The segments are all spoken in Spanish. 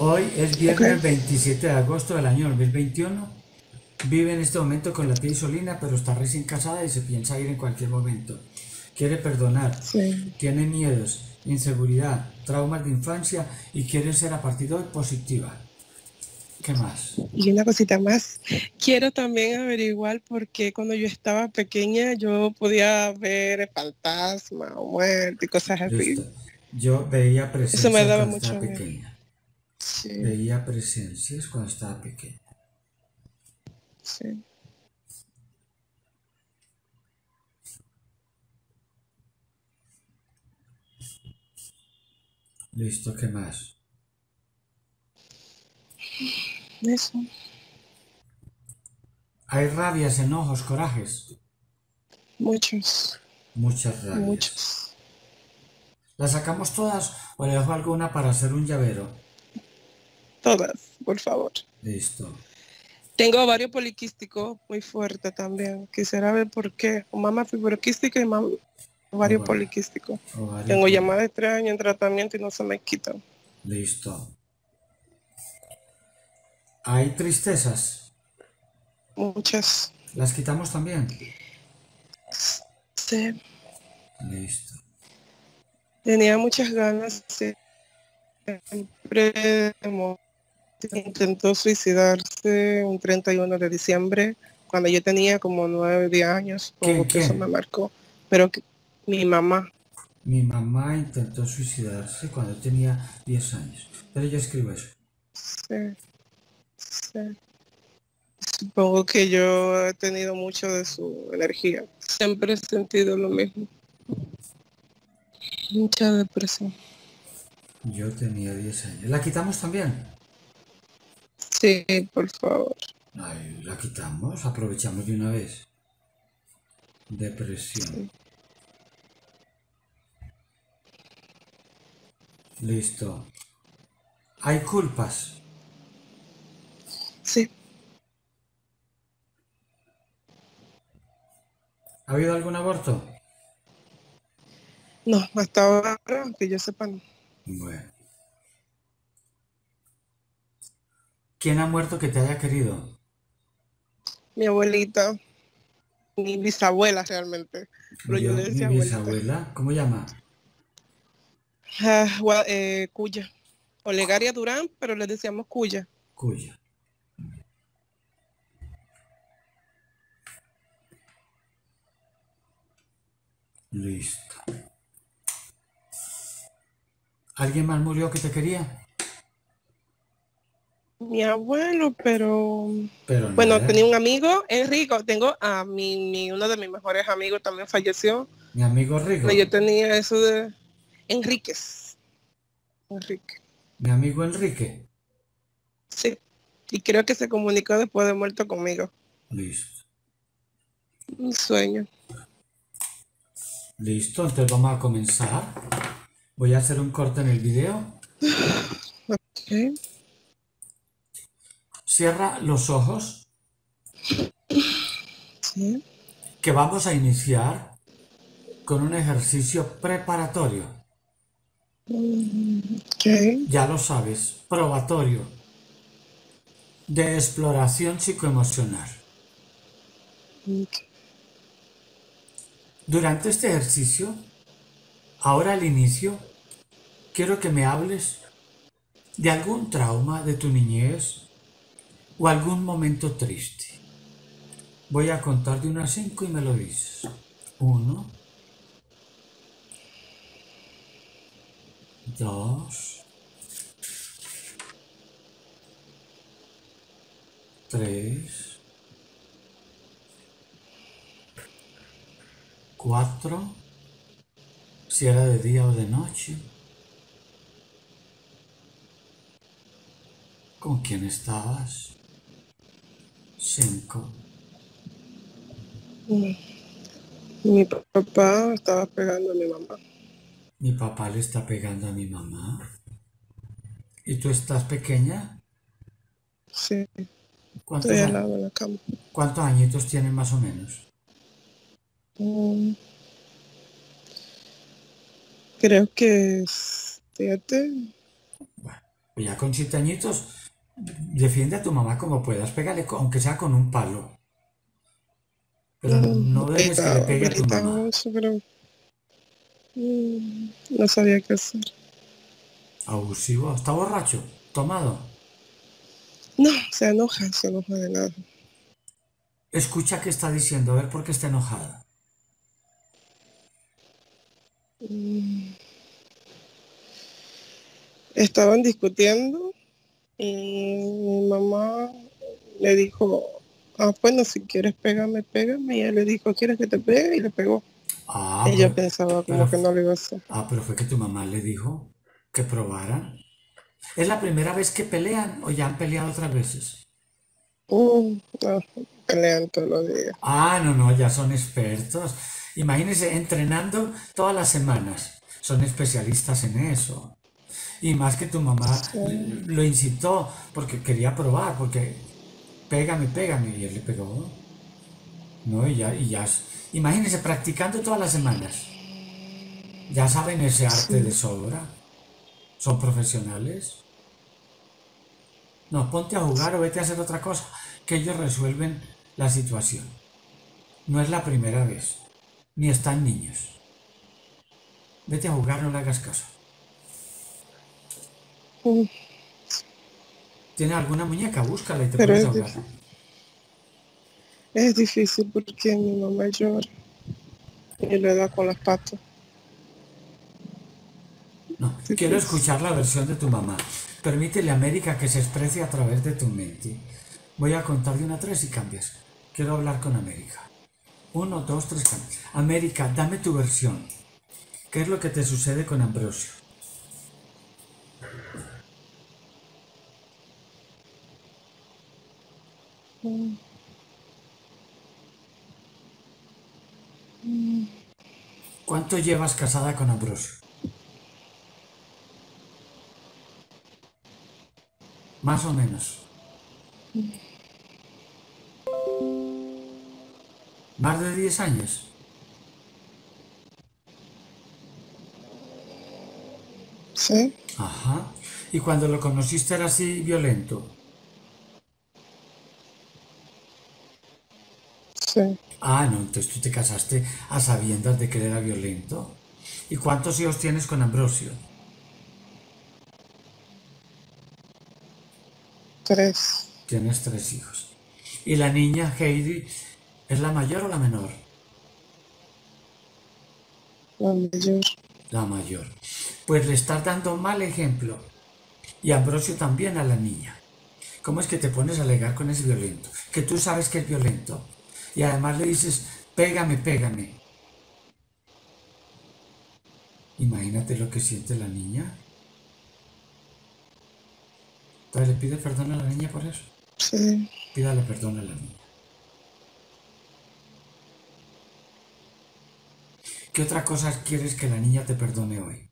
Hoy es Ok. viernes 27 de agosto del año 2021. Vive en este momento con la tía Isolina, pero está recién casada y se piensa ir en cualquier momento. Quiere perdonar, Sí. tiene miedos, inseguridad, traumas de infancia y quiere ser a partir de hoy positiva. ¿Qué más? Y una cosita más. Quiero también averiguar por qué cuando yo estaba pequeña yo podía ver fantasmas o muerte y cosas Listo. así. Yo veía Eso me presencias daba cuando mucho estaba miedo. pequeña. Sí, Veía presencias cuando estaba pequeña. sí. Listo, ¿qué más? Eso. Hay rabias, enojos, corajes. Muchos, Muchas rabias. muchos. ¿Las sacamos todas o le dejo alguna para hacer un llavero? Todas, por favor. Listo. Tengo ovario poliquístico muy fuerte también. Quisiera ver por qué. Mamá fibroquística y mamá ovario Ova- poliquístico. Ovario Tengo ya poli. más de 3 años en tratamiento y no se me quitan. Listo. ¿Hay tristezas? Muchas. ¿Las quitamos también? Sí. Listo. Tenía muchas ganas siempre de intentó suicidarse un 31 de diciembre, cuando yo tenía como 9 10 años, ¿Quién? supongo que eso me ¿Quién? marcó. Pero mi mamá, Mi mamá intentó suicidarse cuando tenía 10 años. Pero yo escribo eso. sí, sí. Supongo que yo he tenido mucho de su energía. Siempre he sentido lo mismo. Mucha depresión. Yo tenía 10 años. ¿La quitamos también? Sí, por favor. Ay, la quitamos. Aprovechamos de una vez. Depresión. Sí. Listo. ¿Hay culpas? Sí. ¿Ha habido algún aborto? No, hasta ahora que yo sepa, no. Bueno. ¿Quién ha muerto que te haya querido? Mi abuelita, mi bisabuela realmente, pero yo le Mi decía abuelita. bisabuela. ¿Cómo llama? Cuya. Olegaria Durán, pero le decíamos Cuya. Cuya. Listo. ¿Alguien más murió que te quería? Mi abuelo, pero Pero bueno, tenía nada. un amigo, Enrico, tengo a uno de mis mejores amigos también falleció. Mi amigo Pero Rigo. yo tenía eso de Enríquez, Enrique, Mi amigo Enrique. sí. Y creo que se comunicó después de muerto conmigo. Listo. Un sueño. Listo, entonces vamos a comenzar. Voy a hacer un corte en el video. Ok. Cierra los ojos, Sí. que vamos a iniciar con un ejercicio preparatorio. Ok. Ya lo sabes, probatorio, de exploración psicoemocional. Ok. Durante este ejercicio, ahora al inicio, quiero que me hables de algún trauma de tu niñez o algún momento triste. Voy a contar de 1 a 5 y me lo dices. Uno, dos, tres, cuatro, si era de día o de noche, con quién estabas. Cinco, Mi papá estaba pegando a mi mamá. mi papá le está pegando a mi mamá. ¿Y tú estás pequeña? Sí, estoy ¿Cuántos, al lado de la cama. cuántos añitos tienes más o menos? Mm, Creo que 7. Bueno, Pues ya con 7 añitos, defiende a tu mamá como puedas, pégale, aunque sea con un palo. Pero no dejes que le pegue a tu Gritaba mamá. mucho, pero no sabía qué hacer. Abusivo, está borracho, tomado. No, se enoja de nada. Escucha qué está diciendo, a ver por qué está enojada. Mm, Estaban discutiendo y mi mamá le dijo, bueno, si quieres pégame, pégame. Y él le dijo, ¿quieres que te pegue? Y le pegó. Ah, Ella pero, pensaba pero, como que no lo iba a hacer. pero fue que tu mamá le dijo que probaran. ¿Es la primera vez que pelean o ya han peleado otras veces? No, pelean todos los días. Ah, no, no, ya son expertos. Imagínense entrenando todas las semanas. Son especialistas en eso. Y más que tu mamá Sí, lo incitó porque quería probar, porque pégame, pégame. Y él le pegó. No, y ya. Imagínense practicando todas las semanas. Ya saben ese arte de sí. sobra. Son profesionales. No, ponte a jugar o vete a hacer otra cosa, que ellos resuelven la situación. No es la primera vez, ni están niños. Vete a jugar, no le hagas caso. Mm, ¿Tiene alguna muñeca? Búscala y te Pero pones a jugar. es difícil porque mi mamá llora y le da con las patas. No, quiero Difícil. escuchar la versión de tu mamá. Permítele a América que se exprese a través de tu mente. Voy a contar de 1 a 3 y cambias. Quiero hablar con América. 1, 2, 3, cambias. América, dame tu versión. ¿Qué es lo que te sucede con Ambrosio? Mm, ¿Cuánto llevas casada con Ambrosio? Más o menos. ¿Más de 10 años? Sí, Ajá. ¿Y cuando lo conociste era así violento? sí, Ah, no, entonces tú te casaste a sabiendas de que él era violento. ¿Y cuántos hijos tienes con Ambrosio? 3. Tienes 3 hijos. ¿Y la niña Heidi es la mayor o la menor? La mayor. La mayor. Pues le estás dando mal ejemplo. Y Ambrosio también a la niña. ¿Cómo es que te pones a alegar con ese violento? Que tú sabes que es violento. Y además le dices, pégame, pégame. Imagínate lo que siente la niña. Entonces le pide perdón a la niña por eso. Sí. Pídale perdón a la niña. ¿Qué otra cosa quieres que la niña te perdone hoy?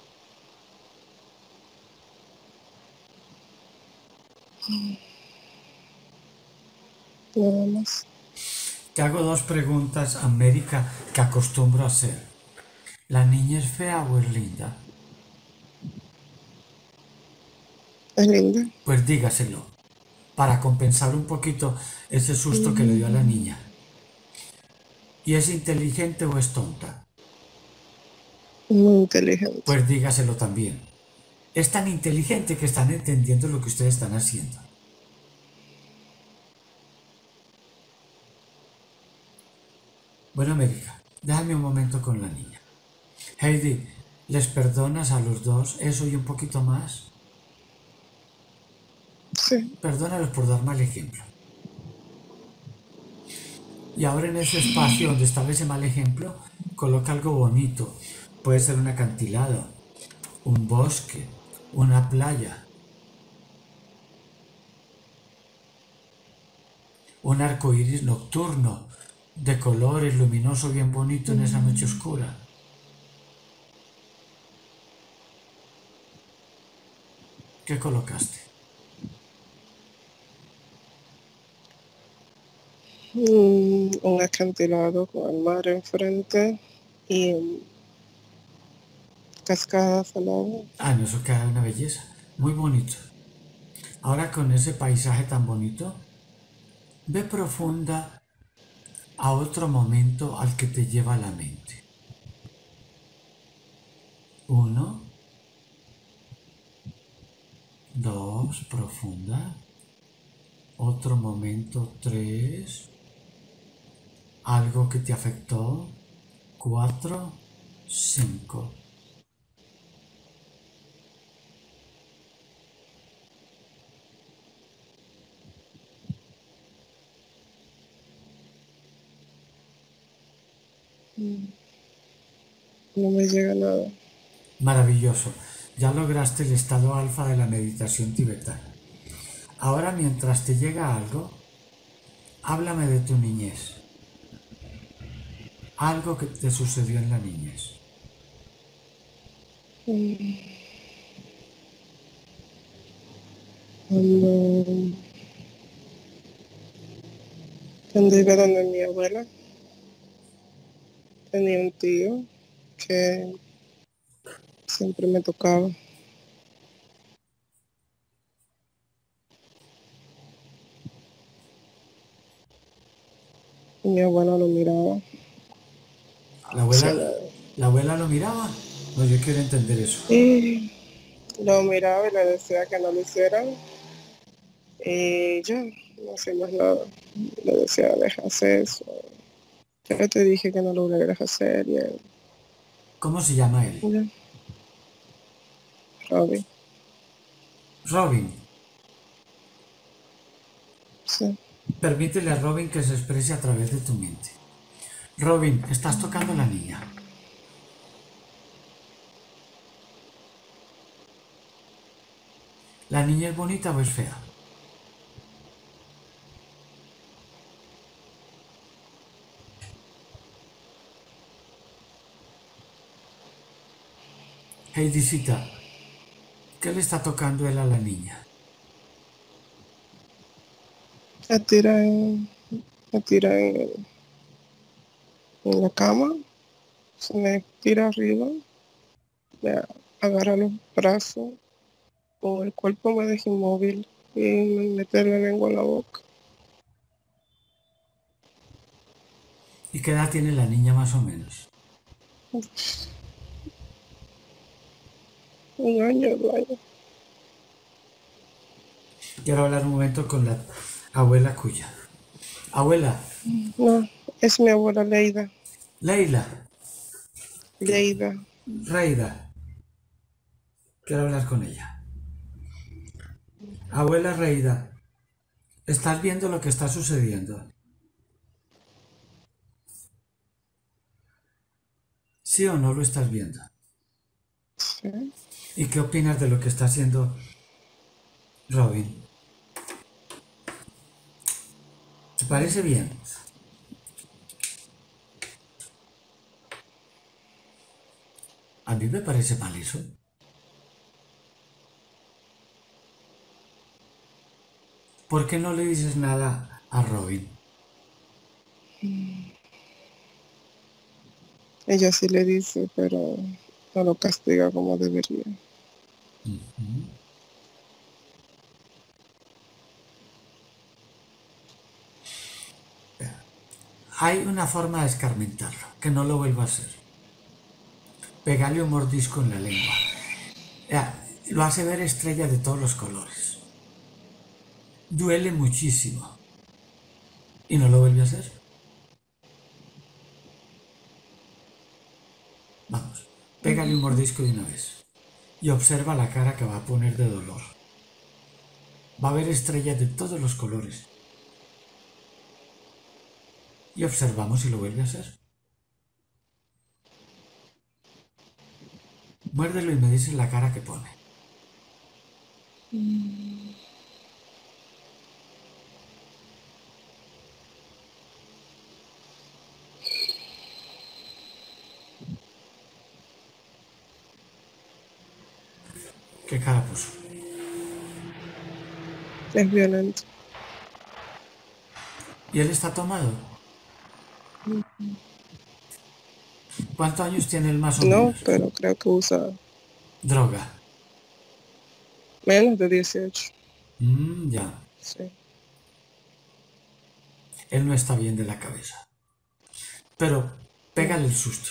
Nada más. Te hago 2 preguntas, América, que acostumbro a hacer. ¿La niña es fea o es linda? Es linda. Pues dígaselo, para compensar un poquito ese susto que le dio a la niña. ¿Y es inteligente o es tonta? Muy inteligente. Pues dígaselo también. Es tan inteligente que están entendiendo lo que ustedes están haciendo. Bueno, América, déjame un momento con la niña. Heidi, ¿les perdonas a los dos eso y un poquito más? Sí. Perdónalos por dar mal ejemplo. Y ahora en ese espacio donde estaba ese mal ejemplo, coloca algo bonito. Puede ser un acantilado, un bosque, una playa, un arco iris nocturno, de colores, luminoso, bien bonito en esa noche oscura. ¿Qué colocaste? Un acantilado con el mar enfrente y cascadas al lado. Ah, no, eso queda una belleza. Muy bonito. Ahora con ese paisaje tan bonito, ve profunda a otro momento al que te lleva la mente. Uno, dos, profunda. Otro momento, tres. Algo que te afectó. Cuatro, cinco. No me llega nada. Maravilloso. Ya lograste el estado alfa de la meditación tibetana. Ahora, mientras te llega algo, háblame de tu niñez. Algo que te sucedió en la niñez. Cuando iba donde mi abuela, tenía un tío que siempre me tocaba. Y mi abuela lo miraba. ¿La O sea, abuela, la abuela lo miraba? No, yo quiero entender eso. y lo miraba y le decía que no lo hicieran. Y ya, no hacía más nada. Le decía, deja hacer eso. Ya te dije que no lo volvieras a hacer. Y él, ¿Cómo se llama él? ya, Robin, Robin. sí. Permítele a Robin que se exprese a través de tu mente. Robin, estás tocando a la niña. ¿La niña es bonita o es fea? Heidisita, ¿qué le está tocando él a la niña? Me tira en la cama, se me tira arriba, me agarra los brazos, con el cuerpo me deja inmóvil y me mete la lengua en la boca. ¿Y qué edad tiene la niña más o menos? 1 año, 2 años. Quiero hablar un momento con la abuela cuya. Abuela, No, es mi abuela Leida. Leila, Leida. Reida, quiero hablar con ella. Abuela Reida, ¿estás viendo lo que está sucediendo? ¿Sí o no lo estás viendo? Sí. ¿Y qué opinas de lo que está haciendo Robin? ¿Te parece bien? A mí me parece mal eso. ¿Por qué no le dices nada a Robin? Ella sí le dice, pero no lo castiga como debería. Hay una forma de escarmentarlo, que no lo vuelva a hacer. Pégale un mordisco en la lengua. Lo hace ver estrella de todos los colores. Duele muchísimo. ¿Y no lo vuelve a hacer? Vamos, pégale un mordisco de una vez. Y observa la cara que va a poner de dolor. Va a ver estrellas de todos los colores. Y observamos si lo vuelve a hacer. Muérdelo y me dices la cara que pone. ¿Qué cara puso? Es violento. ¿Y él está tomado? ¿Cuántos años tiene él más o No, menos? pero creo que usa Droga. Menos de 18. Ya. Sí. Él no está bien de la cabeza. Pero Mm, pégale el susto.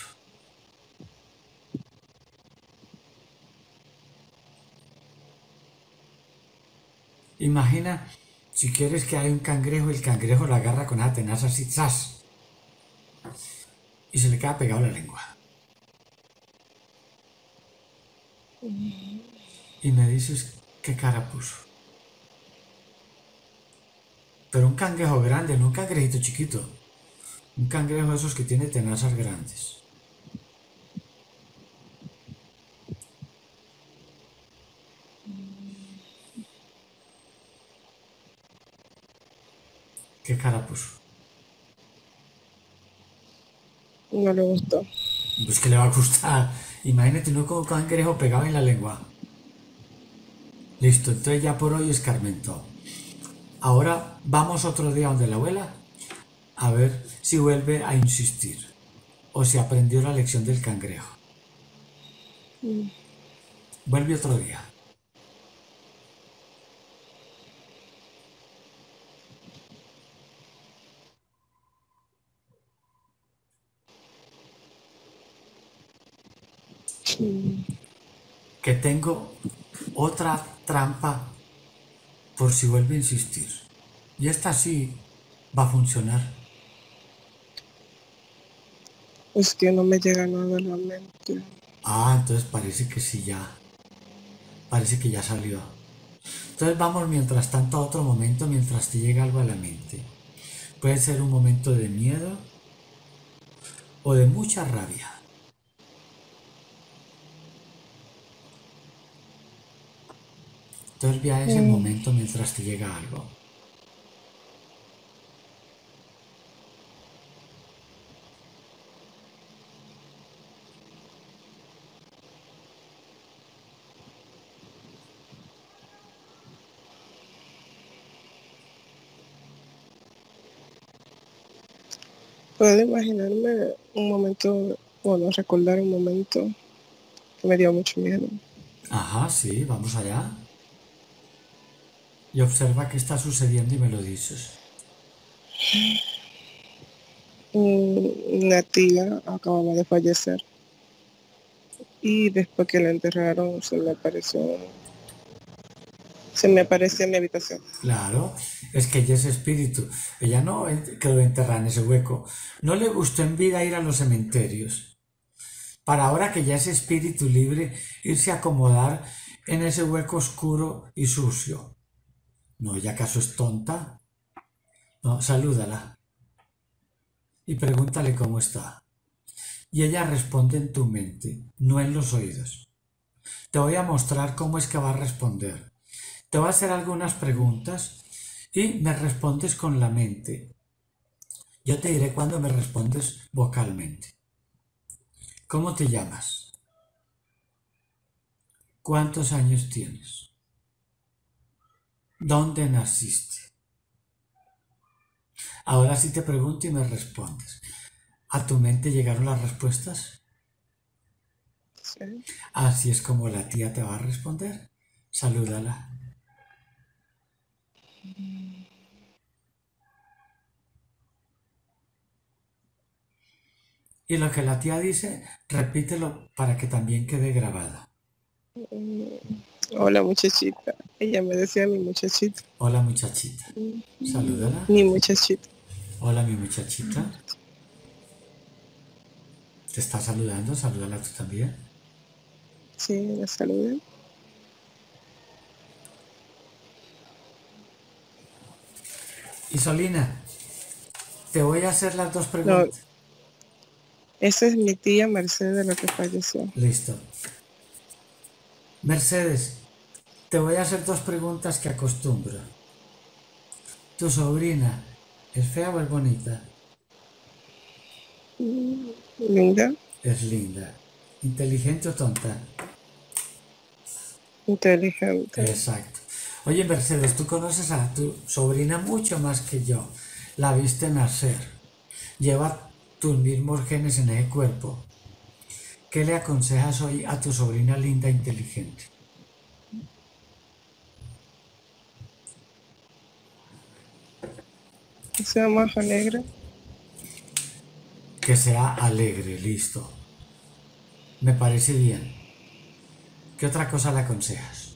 Imagina, si quieres que hay un cangrejo, el cangrejo la agarra con esa tenaza así, ¡zas! Y se le queda pegado la lengua. Y me dices qué cara puso. Pero un cangrejo grande, no un cangrejito chiquito. Un cangrejo de esos que tiene tenazas grandes. ¿Qué cara puso? no le gustó. Pues que le va a gustar. Imagínate uno con un cangrejo pegado en la lengua. Listo, entonces ya por hoy escarmentó. Ahora vamos otro día donde la abuela a ver si vuelve a insistir o si aprendió la lección del cangrejo. Mm, Vuelve otro día. mm, Que tengo otra trampa por si vuelve a insistir. Y esta sí va a funcionar. Es que no me llega nada a la mente. Ah, entonces parece que sí ya. Parece que ya salió. Entonces vamos mientras tanto a otro momento mientras te llega algo a la mente. Puede ser un momento de miedo o de mucha rabia. Entonces ve a ese Mm, momento mientras te llega algo. Puedo imaginarme un momento, bueno, recordar un momento que me dio mucho miedo. Ajá, sí, vamos allá. Y observa qué está sucediendo y me lo dices. Una tía acababa de fallecer y después que la enterraron se me apareció en mi habitación. Claro, es que ella es espíritu. Ella no quedó enterrada en ese hueco. No le gustó en vida ir a los cementerios. Para ahora que ya es espíritu libre, irse a acomodar en ese hueco oscuro y sucio. No, ¿ella acaso es tonta? No, salúdala y pregúntale cómo está. Y ella responde en tu mente, no en los oídos. Te voy a mostrar cómo es que va a responder. Te voy a hacer algunas preguntas y me respondes con la mente. Yo te diré cuando me respondes vocalmente. ¿Cómo te llamas? ¿Cuántos años tienes? ¿Dónde naciste? Ahora sí te pregunto y me respondes. ¿A tu mente llegaron las respuestas? Sí. Así es como la tía te va a responder. Salúdala. Y lo que la tía dice, repítelo para que también quede grabado. Hola muchachita. Ella me decía mi muchachita. Hola muchachita. Salúdala. Mi muchachita. Hola mi muchachita. Te está saludando. Salúdala tú también. Sí, la saludé. Isolina, te voy a hacer las dos No, preguntas. esa es mi tía Mercedes la que falleció. Listo. Mercedes, te voy a hacer dos preguntas que acostumbro. ¿Tu sobrina es fea o es bonita? Linda, Es linda. ¿Inteligente o tonta? inteligente. Exacto. Oye, Mercedes, tú conoces a tu sobrina mucho más que yo. La viste nacer. Lleva tus mismos genes en ese cuerpo. ¿Qué le aconsejas hoy a tu sobrina linda e inteligente? sea más alegre. Que sea alegre, listo. Me parece bien. ¿Qué otra cosa le aconsejas?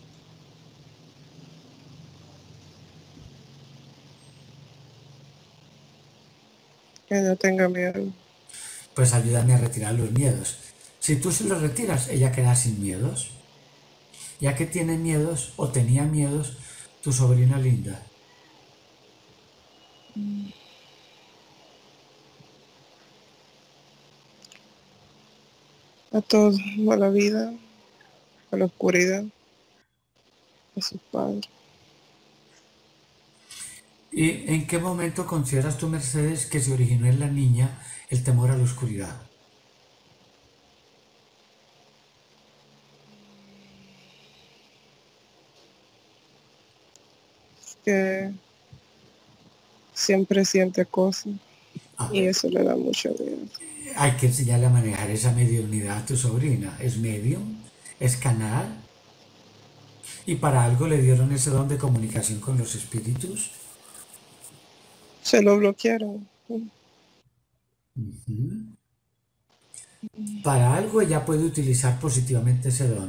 Que no tenga miedo. Pues ayúdame a retirar los miedos. Si tú se los retiras, ella queda sin miedos. Ya que tiene miedos o tenía miedos, tu sobrina linda. A todo, a la vida, a la oscuridad, a sus padres. ¿Y en qué momento consideras tú, Mercedes, que se originó en la niña el temor a la oscuridad? Que siempre siente cosas A y ver, eso le da mucho miedo. hay que enseñarle a manejar esa mediunidad a tu sobrina. Es medium, es canal, y para algo le dieron ese don de comunicación con los espíritus. Se lo bloquearon. Para algo ella puede utilizar positivamente ese don.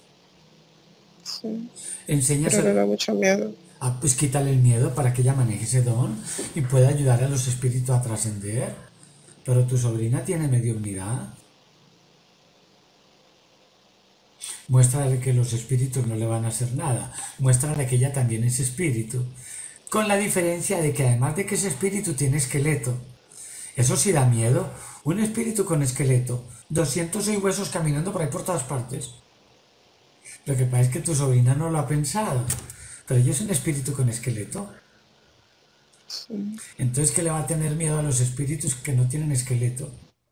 Sí, pero le Enséñaselo. da mucho miedo. Ah, pues quítale el miedo para que ella maneje ese don y pueda ayudar a los espíritus a trascender. Pero tu sobrina tiene mediunidad. Muéstrale que los espíritus no le van a hacer nada. Muéstrale que ella también es espíritu. Con la diferencia de que además de que ese espíritu tiene esqueleto, eso sí da miedo. Un espíritu con esqueleto, 206 huesos caminando por ahí por todas partes. Lo que pasa es que tu sobrina no lo ha pensado. Pero ella es un espíritu con esqueleto. Sí, Entonces, ¿qué le va a tener miedo a los espíritus que no tienen esqueleto?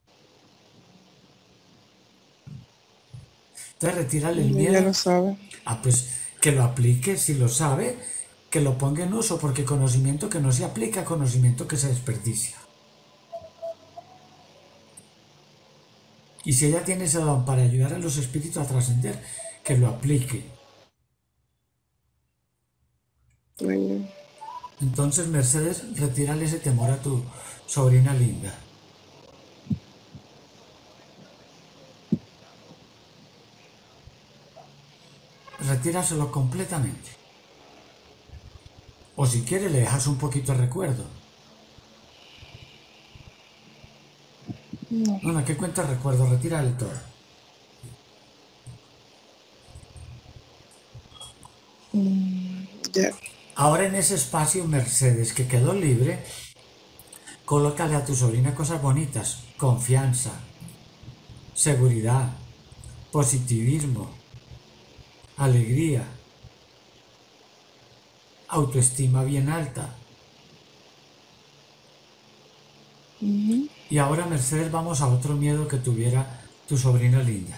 Entonces, retírale el y ella miedo. lo sabe. Ah, pues que lo aplique, si lo sabe, que lo ponga en uso, porque conocimiento que no se aplica, conocimiento que se desperdicia. Y si ella tiene ese don para ayudar a los espíritus a trascender, que lo aplique. Bueno, Entonces, Mercedes, retírale ese temor a tu sobrina linda. Retíraselo completamente. O si quiere, le dejas un poquito de recuerdo. no, No, no, ¿qué cuenta de recuerdo? Retírale todo. ya. Ahora en ese espacio, Mercedes, que quedó libre, colócale a tu sobrina cosas bonitas. Confianza, seguridad, positivismo, alegría, autoestima bien alta. Ujú. Y ahora, Mercedes, vamos a otro miedo que tuviera tu sobrina linda.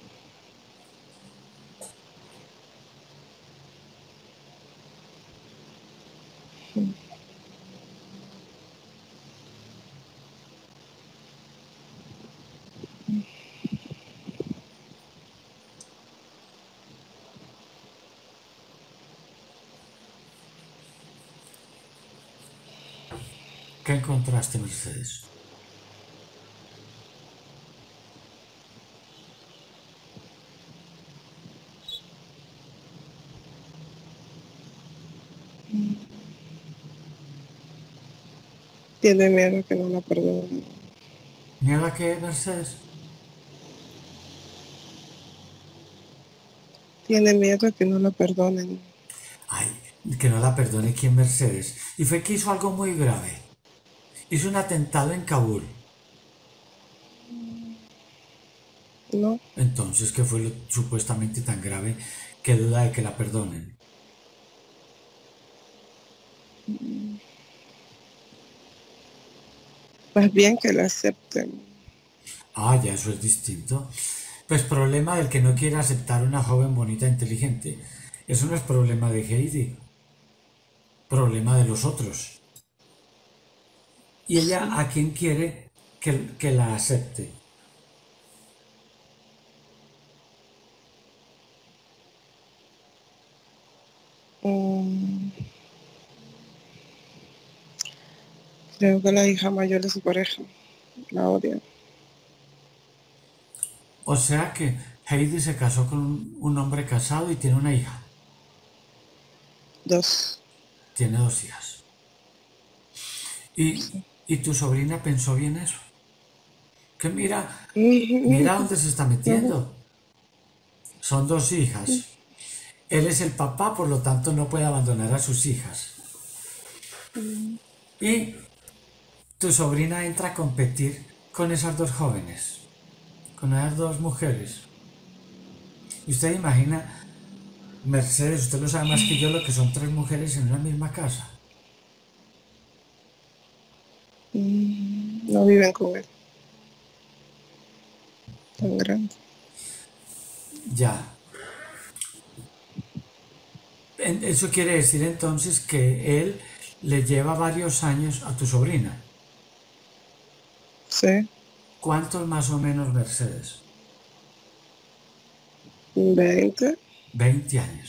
¿Qué encontraste, Mercedes? Tiene miedo que no la perdonen. ¿Miedo a qué, Mercedes? Tiene miedo que no la perdonen. Ay, que no la perdone quién, Mercedes. Y fue que hizo algo muy grave. Hizo un atentado en Kabul. No, Entonces, ¿qué fue lo supuestamente tan grave que duda de que la perdonen? más bien que la acepten. Ah, ya eso es distinto. Pues problema del que no quiere aceptar una joven bonita e inteligente. Eso no es problema de Heidi, problema de los otros. Y ella Sí. a quien quiere que la acepte. Mm, Creo que la hija mayor de su pareja la odia. O sea que Heidi se casó con un hombre casado y tiene una hija. Dos. Tiene dos hijas. Y, Sí. y tu sobrina pensó bien eso. Que mira Ujú, dónde se está ujú, metiendo. Son dos hijas. Él es el papá, por lo tanto no puede abandonar a sus hijas. ujú. Y tu sobrina entra a competir con esas dos jóvenes, con esas dos mujeres. Y usted imagina, Mercedes, usted lo sabe más que yo, lo que son tres mujeres en una misma casa. No viven con él, tan grande. Ya. Eso quiere decir entonces que él le lleva varios años a tu sobrina. Sí, ¿Cuántos más o menos, Mercedes? 20. 20 años.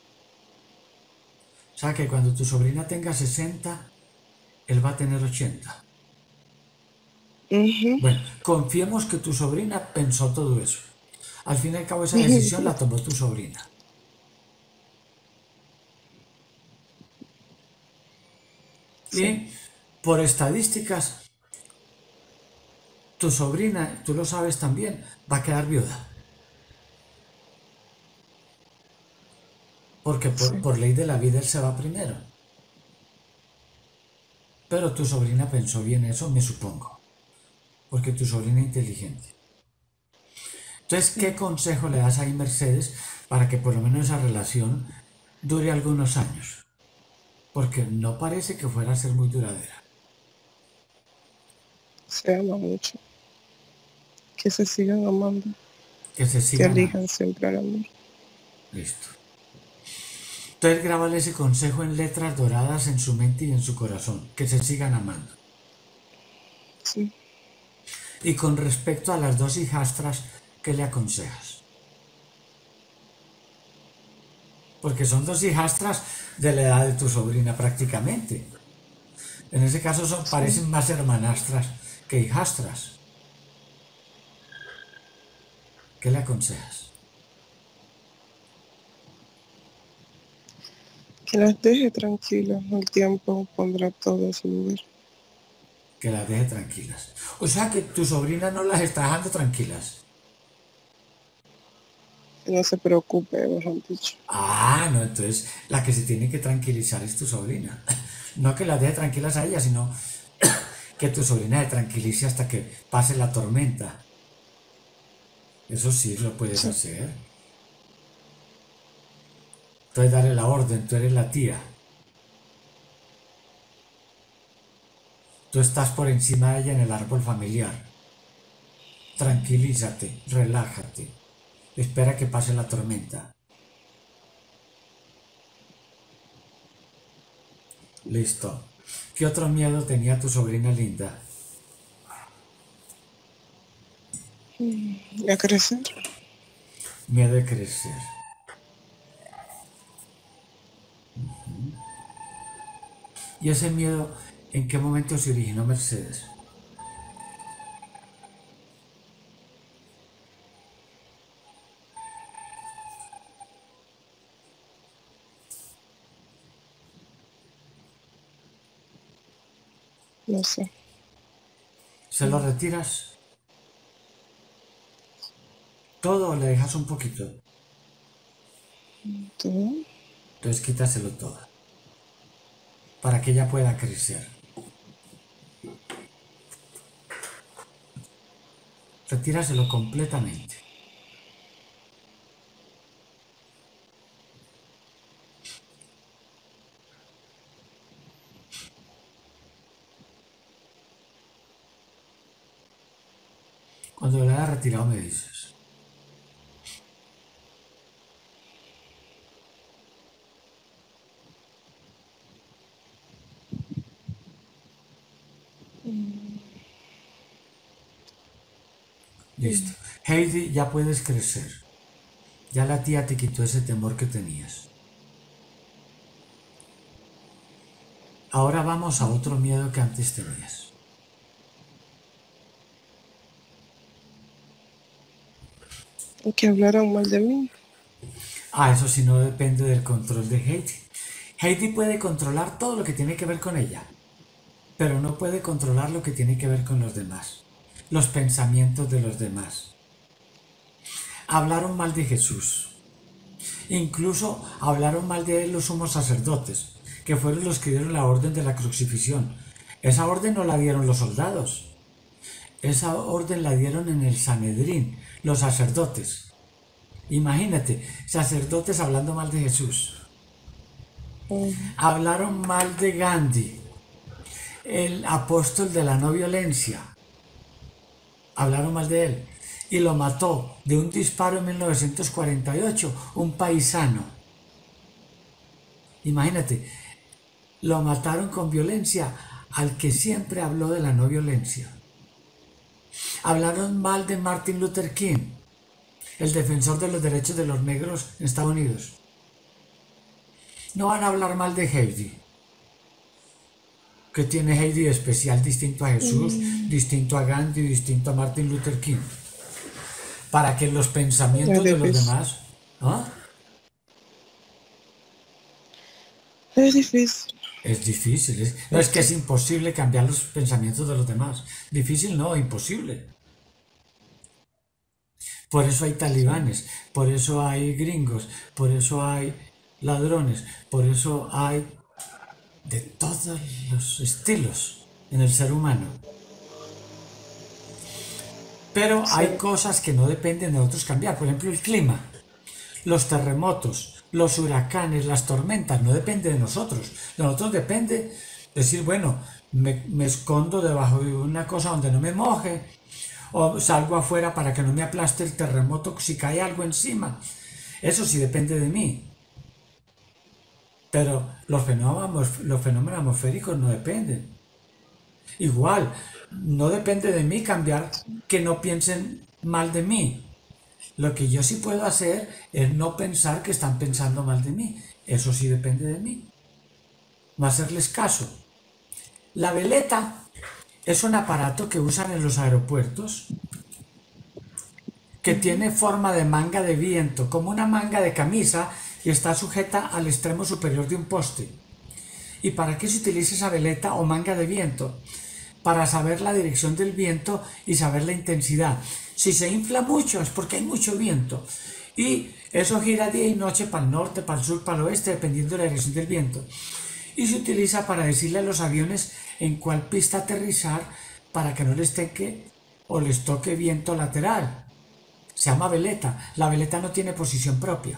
O sea que cuando tu sobrina tenga 60, él va a tener 80. Ujú. Bueno, confiemos que tu sobrina pensó todo eso. Al fin y al cabo esa decisión la tomó tu sobrina. Sí, Y por estadísticas, tu sobrina, tú lo sabes también, va a quedar viuda. Porque sí, por ley de la vida él se va primero. Pero tu sobrina pensó bien eso, me supongo. Porque tu sobrina es inteligente. Entonces, ¿qué sí. consejo le das ahí, Mercedes, para que por lo menos esa relación dure algunos años? Porque no parece que fuera a ser muy duradera. Se ama mucho. Que se sigan amando, Que se que sigan amando. elijan siempre el amor. Listo. Entonces, grábale ese consejo en letras doradas en su mente y en su corazón. Que se sigan amando. Sí. Y con respecto a las dos hijastras, ¿qué le aconsejas? Porque son dos hijastras de la edad de tu sobrina prácticamente. En ese caso Sí. parecen más hermanastras que hijastras. ¿Qué le aconsejas? Que las deje tranquilas. El tiempo pondrá todo en su lugar. Que las deje tranquilas. O sea que tu sobrina no las está dejando tranquilas. Que no se preocupe, mejor dicho. Ah, no, entonces la que se tiene que tranquilizar es tu sobrina. No que las deje tranquilas a ella, sino que tu sobrina se tranquilice hasta que pase la tormenta. Eso sí lo puedes Sí. hacer. Entonces darle la orden, tú eres la tía. Tú estás por encima de ella en el árbol familiar. Tranquilízate, relájate. Espera que pase la tormenta. Listo. ¿Qué otro miedo tenía tu sobrina linda? Y a crecer. Miedo de crecer. ¿Y ese miedo en qué momento se originó, Mercedes? No sé. ¿Se lo retiras todo o le dejas un poquito? Todo. Entonces quítaselo todo para que ella pueda crecer. Retíraselo completamente. Cuando lo hayas retirado me dices. Listo. Heidi, ya puedes crecer. Ya la tía te quitó ese temor que tenías. Ahora vamos a otro miedo que antes tenías. Que hablaran mal de mí. Eso sí no depende del control de Heidi. Heidi puede controlar todo lo que tiene que ver con ella, pero no puede controlar lo que tiene que ver con los demás, los pensamientos de los demás. Hablaron mal de Jesús. Incluso hablaron mal de él los sumos sacerdotes, que fueron los que dieron la orden de la crucifixión. Esa orden no la dieron los soldados. Esa orden la dieron en el Sanedrín, los sacerdotes. Imagínate, sacerdotes hablando mal de Jesús. Hablaron mal de Gandhi, el apóstol de la no violencia. Hablaron mal de él. Y lo mató de un disparo en 1948, un paisano. Imagínate, lo mataron con violencia al que siempre habló de la no violencia. Hablaron mal de Martin Luther King, el defensor de los derechos de los negros en Estados Unidos. No van a hablar mal de Heidi. ¿Qué tiene Heidi especial distinto a Jesús, distinto a Gandhi, distinto a Martin Luther King? Para que los pensamientos de los demás... ¿Ah? Es difícil. Es difícil. No es que es imposible cambiar los pensamientos de los demás. Difícil no, imposible. Por eso hay talibanes, por eso hay gringos, por eso hay ladrones, por eso hay de todos los estilos en el ser humano. Pero hay cosas que no dependen de nosotros cambiar. Por ejemplo, el clima, los terremotos, los huracanes, las tormentas, no dependen de nosotros. De nosotros depende decir, bueno, me escondo debajo de una cosa donde no me moje, o salgo afuera para que no me aplaste el terremoto si cae algo encima. Eso sí depende de mí. Pero los fenómenos atmosféricos no dependen. Igual, no depende de mí cambiar que no piensen mal de mí. Lo que yo sí puedo hacer es no pensar que están pensando mal de mí. Eso sí depende de mí. No hacerles caso. La veleta es un aparato que usan en los aeropuertos que tiene forma de manga de viento, como una manga de camisa, y está sujeta al extremo superior de un poste. ¿Y para qué se utiliza esa veleta o manga de viento? Para saber la dirección del viento y saber la intensidad. Si se infla mucho es porque hay mucho viento. Y eso gira día y noche para el norte, para el sur, para el oeste, dependiendo de la dirección del viento. Y se utiliza para decirle a los aviones en cuál pista aterrizar para que no les toque o les toque viento lateral. Se llama veleta. La veleta no tiene posición propia.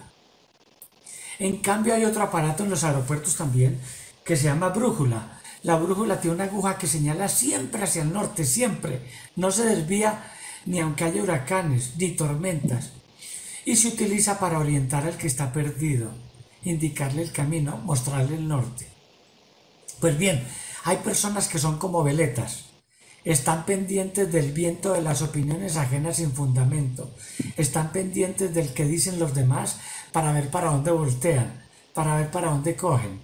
En cambio hay otro aparato en los aeropuertos también que se llama brújula. La brújula tiene una aguja que señala siempre hacia el norte, siempre. No se desvía ni aunque haya huracanes ni tormentas. Y se utiliza para orientar al que está perdido, indicarle el camino, mostrarle el norte. Pues bien, hay personas que son como veletas. Están pendientes del viento de las opiniones ajenas sin fundamento. Están pendientes del que dicen los demás para ver para dónde voltean, para ver para dónde cogen.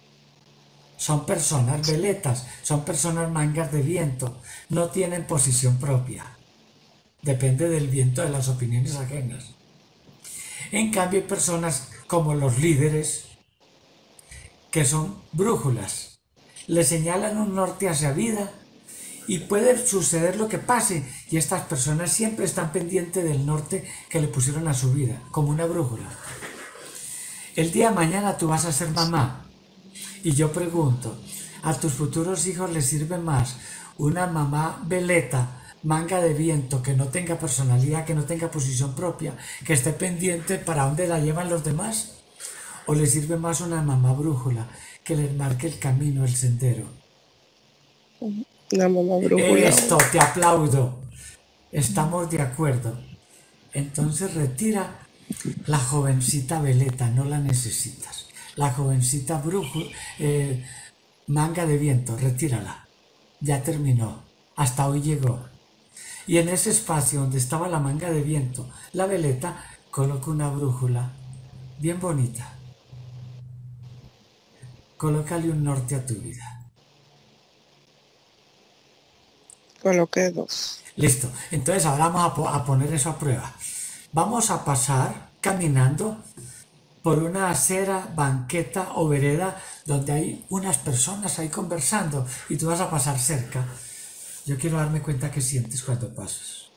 Son personas veletas, son personas mangas de viento, no tienen posición propia. Depende del viento de las opiniones ajenas. En cambio hay personas como los líderes que son brújulas. Le señalan un norte hacia vida y puede suceder lo que pase y estas personas siempre están pendientes del norte que le pusieron a su vida, como una brújula. El día de mañana tú vas a ser mamá. Y yo pregunto, ¿a tus futuros hijos les sirve más una mamá veleta, manga de viento, que no tenga personalidad, que no tenga posición propia, que esté pendiente para dónde la llevan los demás? ¿O les sirve más una mamá brújula, que les marque el camino, el sendero? La mamá brújula. Esto, te aplaudo. Estamos de acuerdo. Entonces retira la jovencita veleta, no la necesitas. La jovencita manga de viento, retírala. Ya terminó. Hasta hoy llegó. Y en ese espacio donde estaba la manga de viento, la veleta, coloca una brújula bien bonita. Colócale un norte a tu vida. Coloqué 2. Listo. Entonces ahora vamos a poner eso a prueba. Vamos a pasar caminando por una acera, banqueta o vereda donde hay unas personas ahí conversando y tú vas a pasar cerca. Yo quiero darme cuenta qué sientes cuando pasas.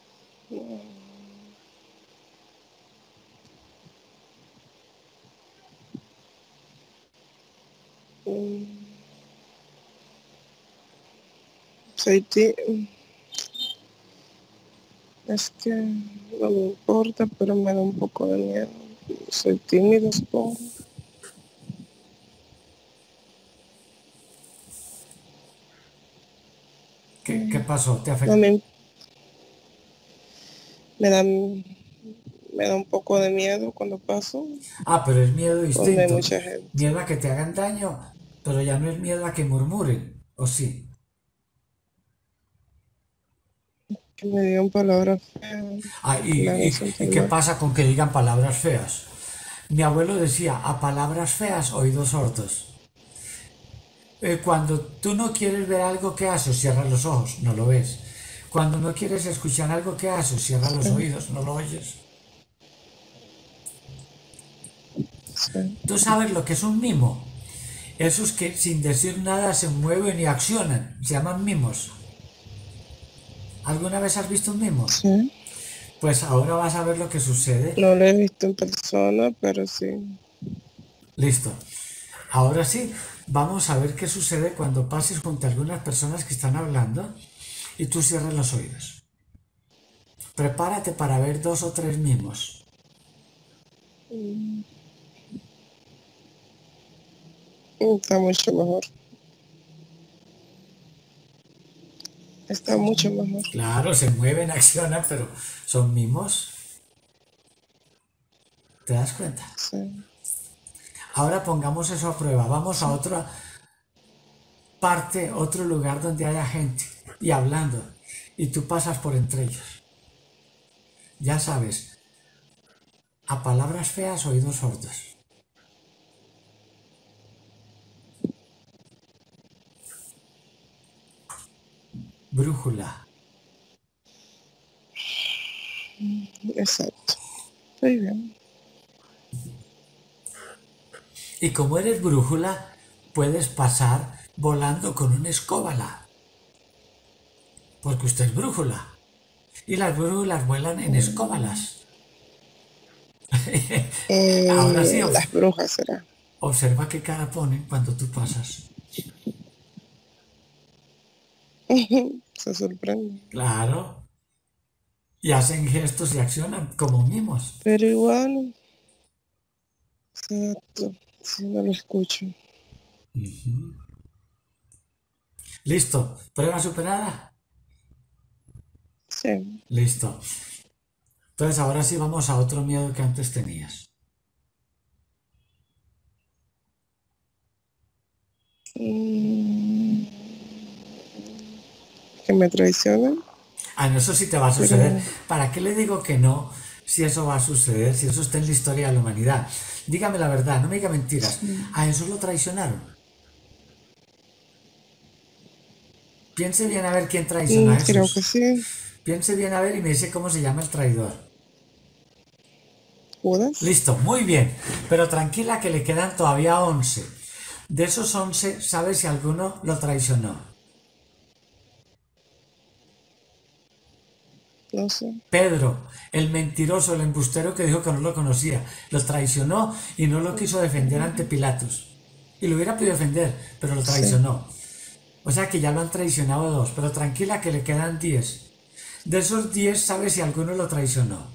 Soy Es que no me importa, pero me da un poco de miedo. Soy tímido, supongo. ¿Qué pasó? ¿Te No afectó? me, me da, me da un poco de miedo cuando paso, Ah, pero es miedo donde hay distinto. mucha gente. Miedo a que te hagan daño, pero ya no es miedo a que murmuren, ¿o sí? Que me digan palabras feas, Ah, me hagan ¿y sentir qué mal. pasa con que digan palabras feas? Mi abuelo decía, a palabras feas, oídos sordos. Cuando tú no quieres ver algo que haces, cierra los ojos, no lo ves. Cuando no quieres escuchar algo que haces, cierra los Sí, oídos, no lo oyes. sí. Tú sabes lo que es un mimo. Esos que sin decir nada se mueven y accionan, se llaman mimos. ¿Alguna vez has visto un mimo? Sí. Pues ahora vas a ver lo que sucede. No lo he visto en persona, pero sí. Listo. Ahora sí, vamos a ver qué sucede cuando pases junto a algunas personas que están hablando y tú cierras los oídos. Prepárate para ver dos o tres mimos. Está mucho mejor. Está mucho mejor. Claro, se mueven, accionan, pero son mimos. ¿Te das cuenta? Sí. Ahora pongamos eso a prueba. Vamos a otra parte, otro lugar donde haya gente y hablando. Y tú pasas por entre ellos. Ya sabes, a palabras feas, oídos sordos. Brújula. Exacto. Estoy bien. Y como eres brújula, puedes pasar volando con una escóbala. Porque usted es brújula. Y las brújulas vuelan en escóbalas. Ahora sí, Las brujas será. observa qué cara ponen cuando tú pasas. Se sorprende. Claro. Y hacen gestos y accionan como mimos. Pero igual, exacto. Si no lo escucho. Listo. Prueba superada. Sí. Listo. Entonces ahora sí vamos a otro miedo que antes tenías. Mm, que me traicionen. Ah, no, eso sí te va a suceder. Pero ¿Para qué le digo que no si eso va a suceder, si eso está en la historia de la humanidad? Dígame la verdad, no me diga mentiras. A Jesús lo traicionaron. Piense bien a ver quién traiciona a creo que Jesús. sí. Piense bien a ver y me dice cómo se llama el traidor. Judas. Listo, muy bien. Pero tranquila que le quedan todavía 11. De esos 11, ¿sabe si alguno lo traicionó? No sé. Pedro, el mentiroso, el embustero que dijo que no lo conocía, lo traicionó y no lo quiso defender ante Pilatos. Y lo hubiera podido defender, pero lo Sí. traicionó. O sea que ya lo han traicionado dos, pero tranquila que le quedan 10. De esos 10, ¿sabe si alguno lo traicionó?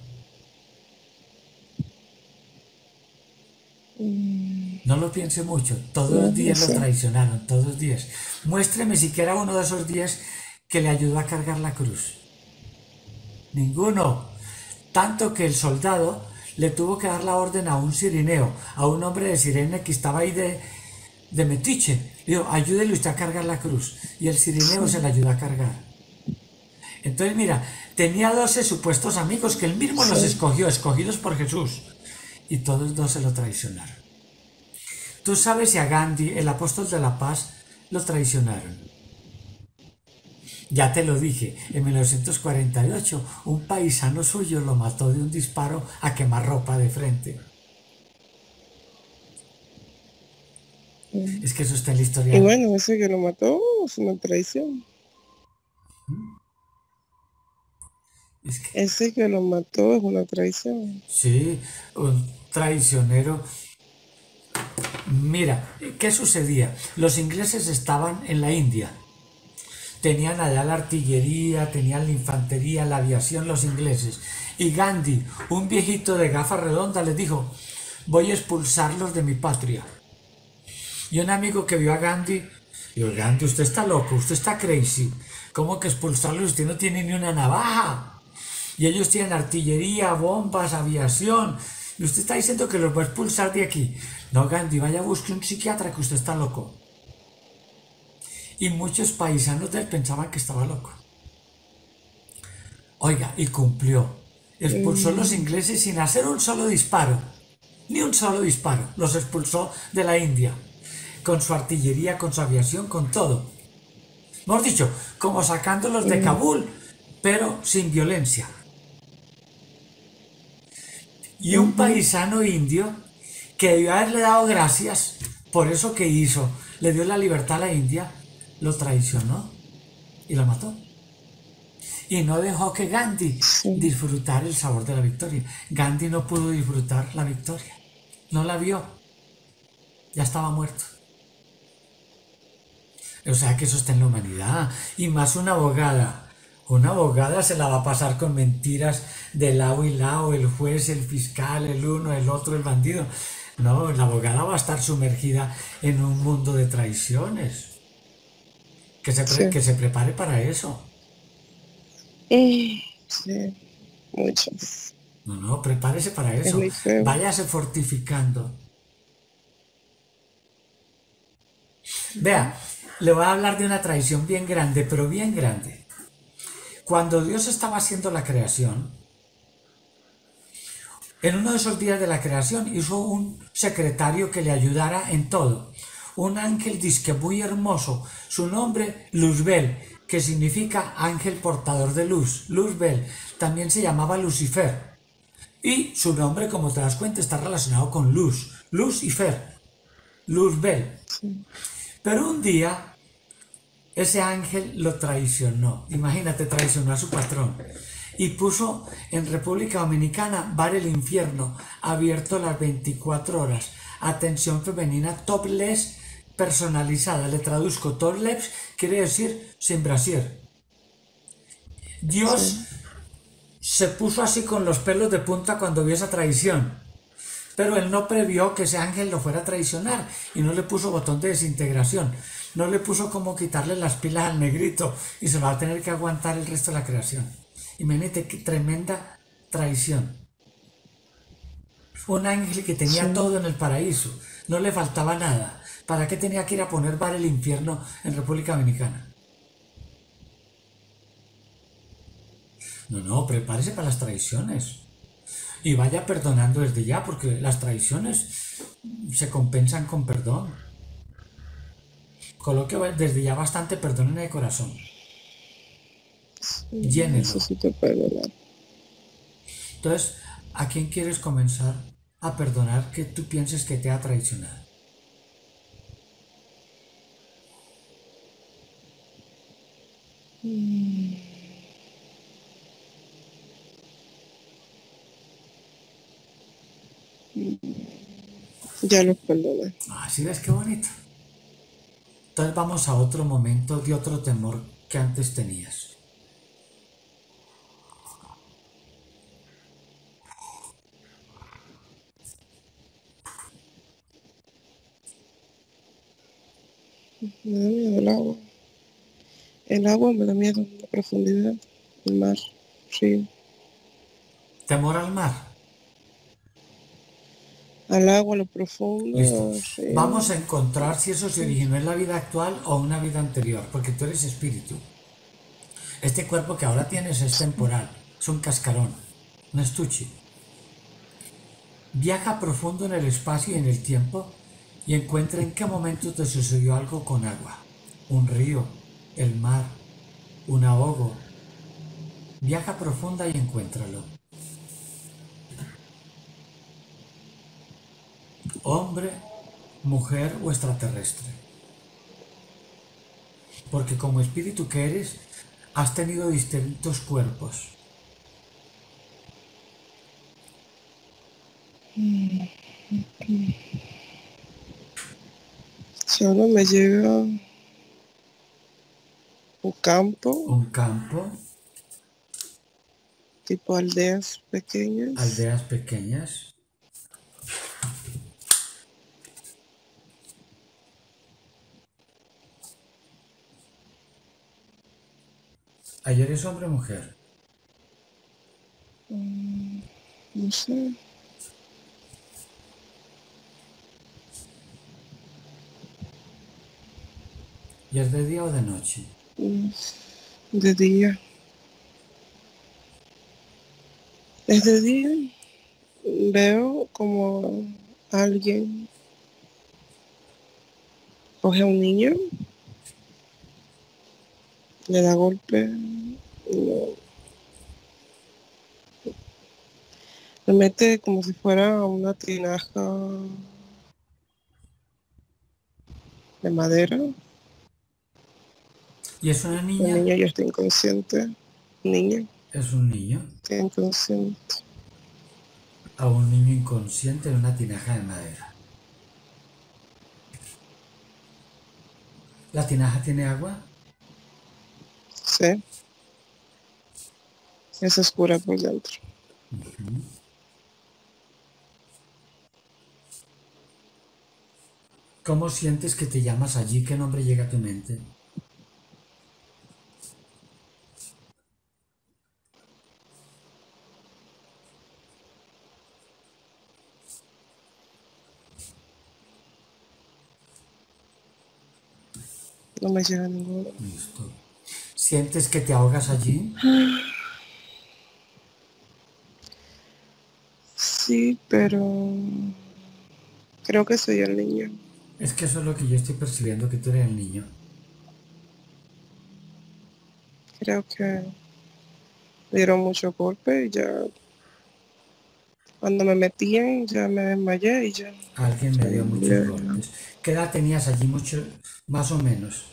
No lo piense mucho, todos No, los no 10 lo sé. traicionaron, todos los 10. Muéstreme siquiera uno de esos 10 que le ayudó a cargar la cruz. Ninguno. Tanto que el soldado le tuvo que dar la orden a un sirineo, a un hombre de Sirene que estaba ahí de metiche. Dijo, ayúdele usted a cargar la cruz. Y el sirineo se la ayudó a cargar. Entonces, mira, tenía 12 supuestos amigos que él mismo los Sí. escogió, escogidos por Jesús. Y todos 12 lo traicionaron. Tú sabes si a Gandhi, el apóstol de la paz, lo traicionaron. Ya te lo dije, en 1948 un paisano suyo lo mató de un disparo a quemarropa de frente. Es que eso está en la Y historia. bueno, ese que lo mató es una traición. Es que, Ese que lo mató es una traición. sí, un traicionero. Mira, ¿qué sucedía? Los ingleses estaban en la India. Tenían allá la artillería, tenían la infantería, la aviación, los ingleses. Y Gandhi, un viejito de gafas redondas, les dijo, voy a expulsarlos de mi patria. Y un amigo que vio a Gandhi, dijo, Gandhi, usted está loco, usted está crazy. ¿Cómo que expulsarlos? Usted no tiene ni una navaja. Y ellos tienen artillería, bombas, aviación. Y usted está diciendo que los va a expulsar de aquí. No, Gandhi, vaya a buscar un psiquiatra que usted está loco. Y muchos paisanos de él pensaban que estaba loco. Oiga, y cumplió. Expulsó a los ingleses sin hacer un solo disparo. Ni un solo disparo. Los expulsó de la India. Con su artillería, con su aviación, con todo. Hemos dicho, como sacándolos de Kabul, pero sin violencia. Y un paisano indio que debió haberle dado gracias por eso que hizo, le dio la libertad a la India, lo traicionó y lo mató. Y no dejó que Gandhi Sí, disfrutara el sabor de la victoria. Gandhi no pudo disfrutar la victoria. No la vio. Ya estaba muerto. O sea que eso está en la humanidad. Y más una abogada. Una abogada se la va a pasar con mentiras de lado y lado, el juez, el fiscal, el uno, el otro, el bandido. No, la abogada va a estar sumergida en un mundo de traiciones. Que sí. se prepare para eso. Sí, muchas. No, no, prepárese para Es eso. muy feo. Váyase fortificando. Vea, le voy a hablar de una traición bien grande, pero bien grande. Cuando Dios estaba haciendo la creación, en uno de esos días de la creación hizo un secretario que le ayudara en todo. Un ángel disque muy hermoso, su nombre Luzbel, que significa ángel portador de luz. Luzbel también se llamaba Lucifer. Y su nombre, como te das cuenta, está relacionado con luz. Lucifer, Luzbel. Sí, Pero un día ese ángel lo traicionó. Imagínate, traicionó a su patrón. Y puso en República Dominicana Bar el Infierno, abierto las 24 horas. Atención femenina, topless personalizada. Le traduzco, topless quiere decir sin brasier. Dios sí, se puso así con los pelos de punta cuando vio esa traición. Pero él no previó que ese ángel lo fuera a traicionar y no le puso botón de desintegración. No le puso como quitarle las pilas al negrito y se va a tener que aguantar el resto de la creación. Imagínate qué tremenda traición. Un ángel que tenía sí. todo en el paraíso, no le faltaba nada. ¿Para qué tenía que ir a poner bar el infierno en República Dominicana? No, no, prepárese para las traiciones. Y vaya perdonando desde ya, porque las traiciones se compensan con perdón. Coloque desde ya bastante perdón en el corazón. Llénelo. Necesito perdonar. Entonces, ¿a quién quieres comenzar a perdonar que tú pienses que te ha traicionado? Ya los perdoné. Ah, ¿sí ves qué bonito? Entonces vamos a otro momento de otro temor que antes tenías. Me da miedo el agua. El agua me da miedo, la profundidad, el mar, río. Temor al mar. Al agua, lo Listo. profundo, río. Vamos a encontrar si eso se originó en la vida actual o una vida anterior, porque tú eres espíritu. Este cuerpo que ahora tienes es temporal, es un cascarón, un estuche. Viaja profundo en el espacio y en el tiempo y encuentra en qué momento te sucedió algo con agua, un río, el mar. un ahogo. Viaja profunda y encuéntralo. Hombre, mujer o extraterrestre. Porque como espíritu que eres, has tenido distintos cuerpos. Solo me llega un campo, Un campo, tipo aldeas pequeñas. aldeas pequeñas. Ayer es hombre o mujer. No sé. ¿Y es de día o de noche? mm, De día. Es de día. Veo como alguien coge a un niño, le da golpe, lo mete como si fuera una tinaja de madera. ¿Y es una El niña? niño ya está inconsciente. Niño Es un niño. está inconsciente. A un niño inconsciente en una tinaja de madera. ¿La tinaja tiene agua? Sí, es oscura por dentro. ¿Cómo sientes que te llamas allí? ¿Qué nombre llega a tu mente? No me llega ninguno. Listo. ¿Sientes que te ahogas allí? Sí, pero creo que soy el niño. Es que eso es lo que yo estoy percibiendo, que tú eres el niño. Creo que me dieron mucho golpe y ya cuando me metían ya me desmayé y ya. Alguien me dio muchos golpes. ¿Qué edad tenías allí? Mucho, más o menos.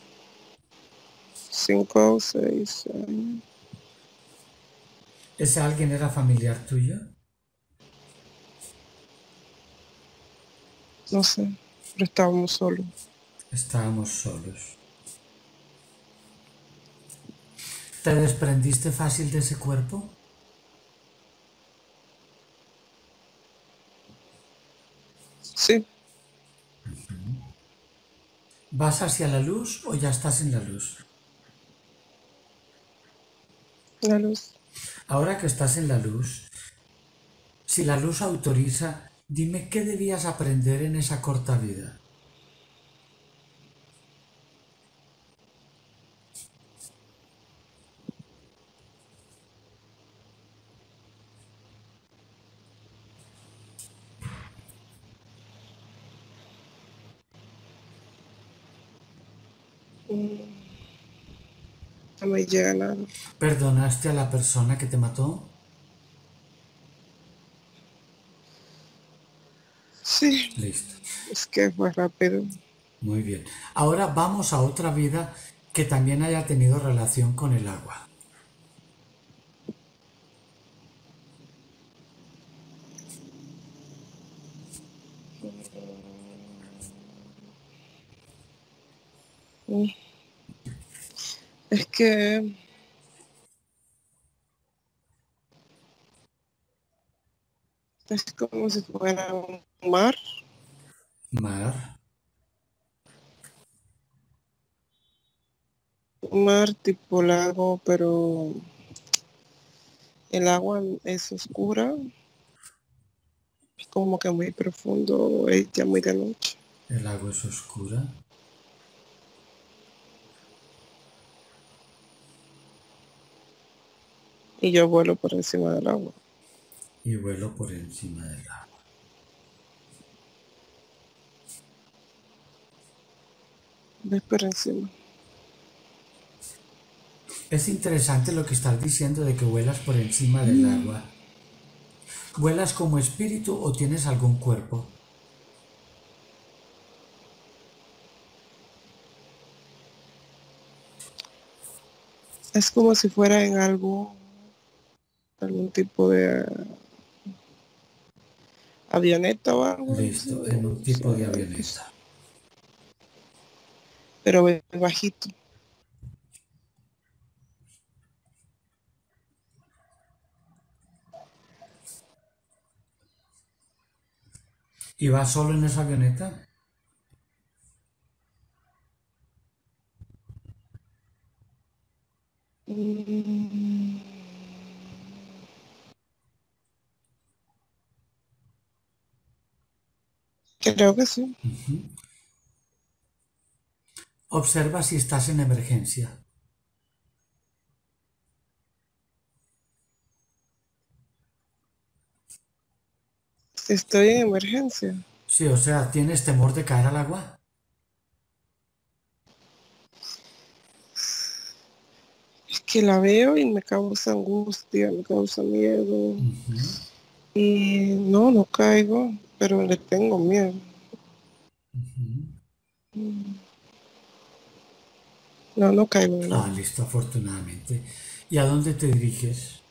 5 o 6 años. ¿Ese alguien era familiar tuyo? No sé, pero estábamos solos. Estábamos solos. ¿Te desprendiste fácil de ese cuerpo? Sí, ¿Vas hacia la luz o ya estás en la luz? la luz. Ahora que estás en la luz, si la luz autoriza, dime qué debías aprender en esa corta vida. No me llega nada. ¿Perdonaste a la persona que te mató? Sí, Listo. es que fue rápido. Muy bien. Ahora vamos a otra vida que también haya tenido relación con el agua. Mm, Es que es como si fuera un mar, Mar. un mar tipo lago, pero el agua es oscura, es como que muy profundo, es ya muy de noche. El agua es oscura. Y yo vuelo por encima del agua. Y vuelo por encima del agua. Ves por encima. Es interesante lo que estás diciendo de que vuelas por encima del agua. ¿Vuelas como espíritu o tienes algún cuerpo? Es como si fuera en algún tipo de avioneta o algo así, Listo, en un o tipo sea, de pues, avioneta. pero bajito. ¿Y vas solo en esa avioneta? Mm, creo que sí. Observa si estás en emergencia. Si estoy en emergencia. Sí, o sea, ¿tienes temor de caer al agua? Es que la veo y me causa angustia, me causa miedo. Y no, no caigo, pero le tengo miedo. No, no caigo en el Ah, agua. listo, afortunadamente. ¿Y a dónde te diriges?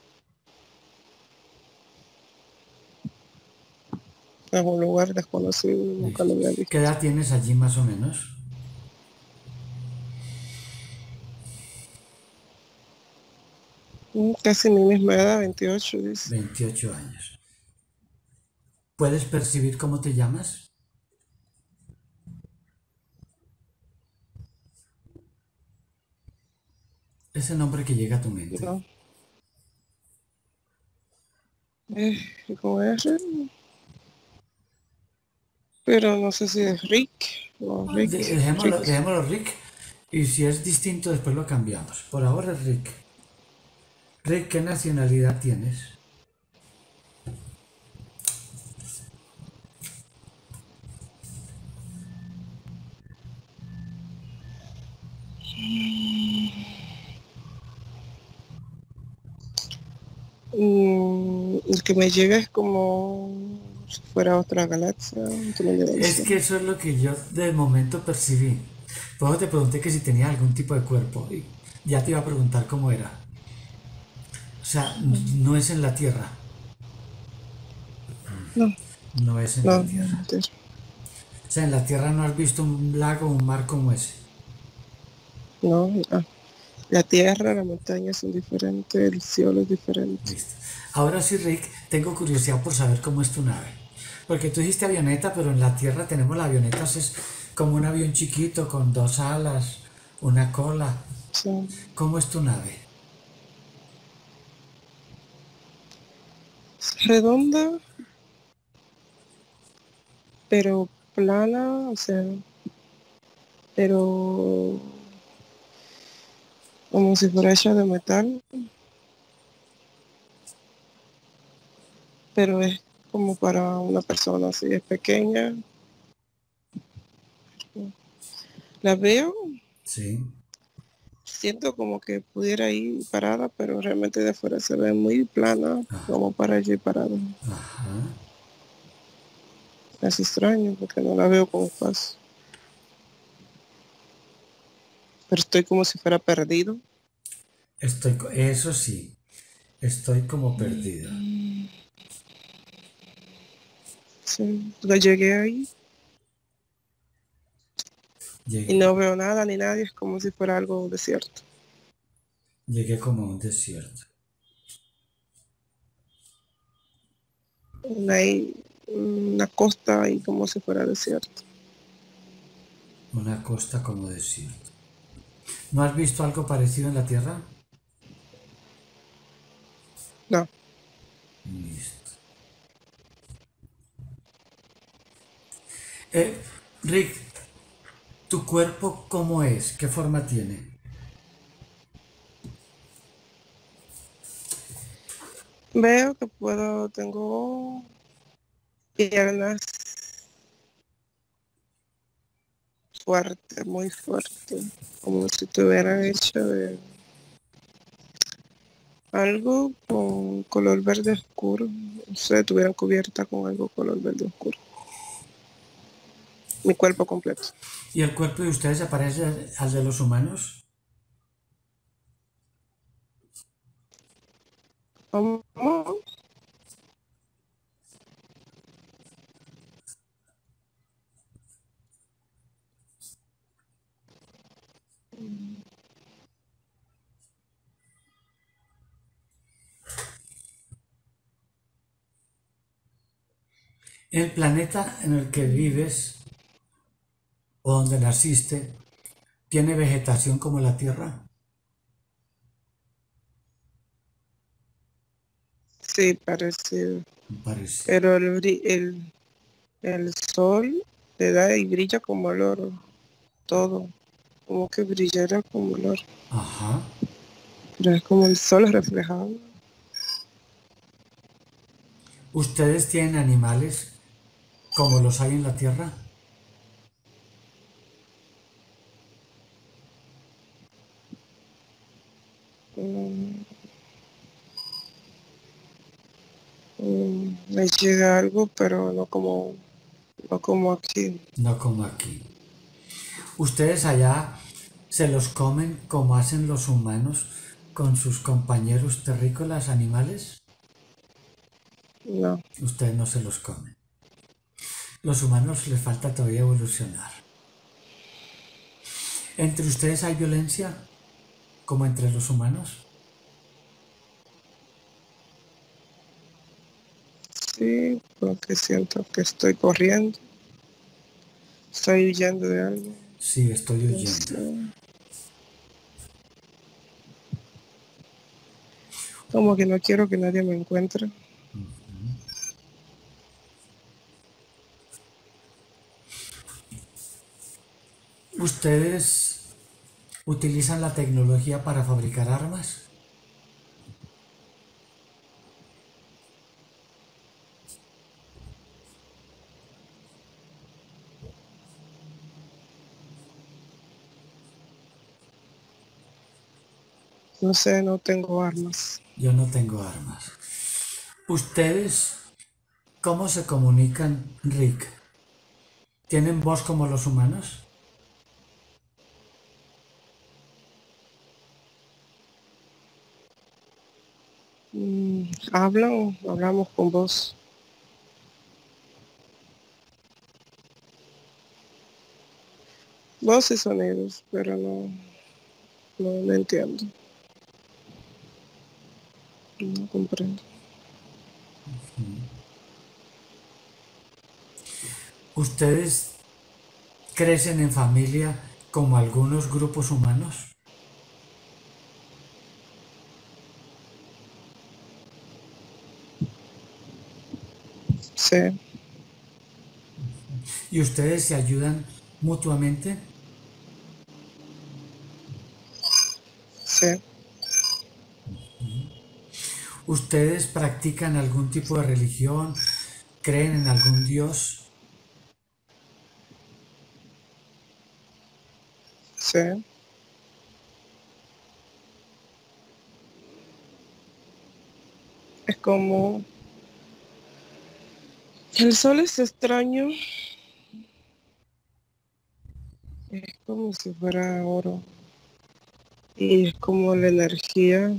Es un lugar desconocido, nunca lo Listo. había ¿Qué visto. edad tienes allí más o menos? Casi mi misma edad, 28, dice. 28 años. ¿Puedes percibir cómo te llamas? Ese nombre que llega a tu mente. No, con R, pero no sé si es Rick o Dejémoslo, Rick. dejémoslo Rick. Y si es distinto, después lo cambiamos. Por ahora es Rick. Rick, ¿qué nacionalidad tienes? El que me llega es como si fuera otra galaxia, otro Es universo. que eso es lo que yo de momento percibí. Luego te pregunté que si tenía algún tipo de cuerpo. Y ya te iba a preguntar cómo era. O sea, no es en la Tierra. No, No es en la no, Tierra. mentira. O sea, en la Tierra no has visto un lago o un mar como ese. No, la tierra, la montaña son diferentes, el cielo es diferente. Listo. Ahora sí, Rick, tengo curiosidad por saber cómo es tu nave. Porque tú dijiste avioneta, pero en la Tierra tenemos la avioneta, es como un avión chiquito con dos alas, una cola. Sí. ¿Cómo es tu nave? Es redonda, pero plana, o sea, pero como si fuera hecha de metal, pero es como para una persona así, es pequeña. La veo, Sí. siento como que pudiera ir parada, pero realmente de afuera se ve muy plana, como para allí parada. Es extraño porque no la veo con espacio, pero estoy como si fuera perdido. Eso sí, estoy como perdido. Sí, yo llegué ahí y Llegué, no veo nada ni nadie, es como si fuera algo desierto. llegué como a un desierto. Una costa ahí como si fuera desierto. Una costa como desierto. ¿No has visto algo parecido en la Tierra? No, Listo. Eh, Rick, ¿tu cuerpo cómo es? ¿Qué forma tiene? veo que tengo piernas fuertes, muy fuertes, como si estuvieran hechas de Algo con color verde oscuro. No sé, estuvieran cubierta con algo color verde oscuro. Mi cuerpo completo. ¿Y el cuerpo de ustedes se parece al de los humanos? ¿Cómo? ¿El planeta en el que vives o donde naciste tiene vegetación como la Tierra? Sí, parecido. Me parece. Pero el sol le da y brilla como el oro. Todo. Como que brillara como el oro. Ajá. Pero es como el sol reflejado. ¿Ustedes tienen animales como los hay en la Tierra? Mm, me llega algo, pero no como aquí. No como aquí. ¿Ustedes allá se los comen como hacen los humanos con sus compañeros terrícolas animales? No. Ustedes no se los comen. Los humanos les falta todavía evolucionar. ¿Entre ustedes hay violencia como entre los humanos? Sí, porque siento que estoy corriendo. Estoy huyendo de algo. Sí, estoy No huyendo. sé. Como que no quiero que nadie me encuentre. ¿Ustedes utilizan la tecnología para fabricar armas? No sé, no tengo armas. Yo no tengo armas. ¿Ustedes cómo se comunican, Rick? ¿Tienen voz como los humanos? Hablamos con voz. Voz y sonidos, pero no entiendo. No comprendo. ¿Ustedes crecen en familia como algunos grupos humanos? Sí, ¿Y ustedes se ayudan mutuamente? sí, ¿Ustedes practican algún tipo de religión? ¿Creen en algún dios? sí. Es como el sol es extraño, es como si fuera oro y es como la energía,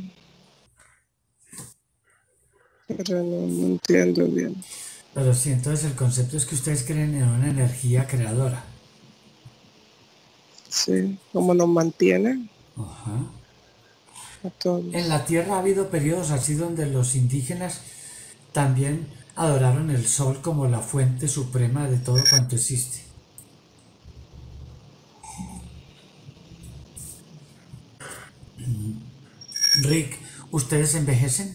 pero no entiendo bien. Pero sí, entonces el concepto es que ustedes creen en una energía creadora. Sí, como nos mantiene Ajá. a En todos. la Tierra ha habido periodos así donde los indígenas también adoraron el sol como la fuente suprema de todo cuanto existe. Rick, ¿ustedes envejecen?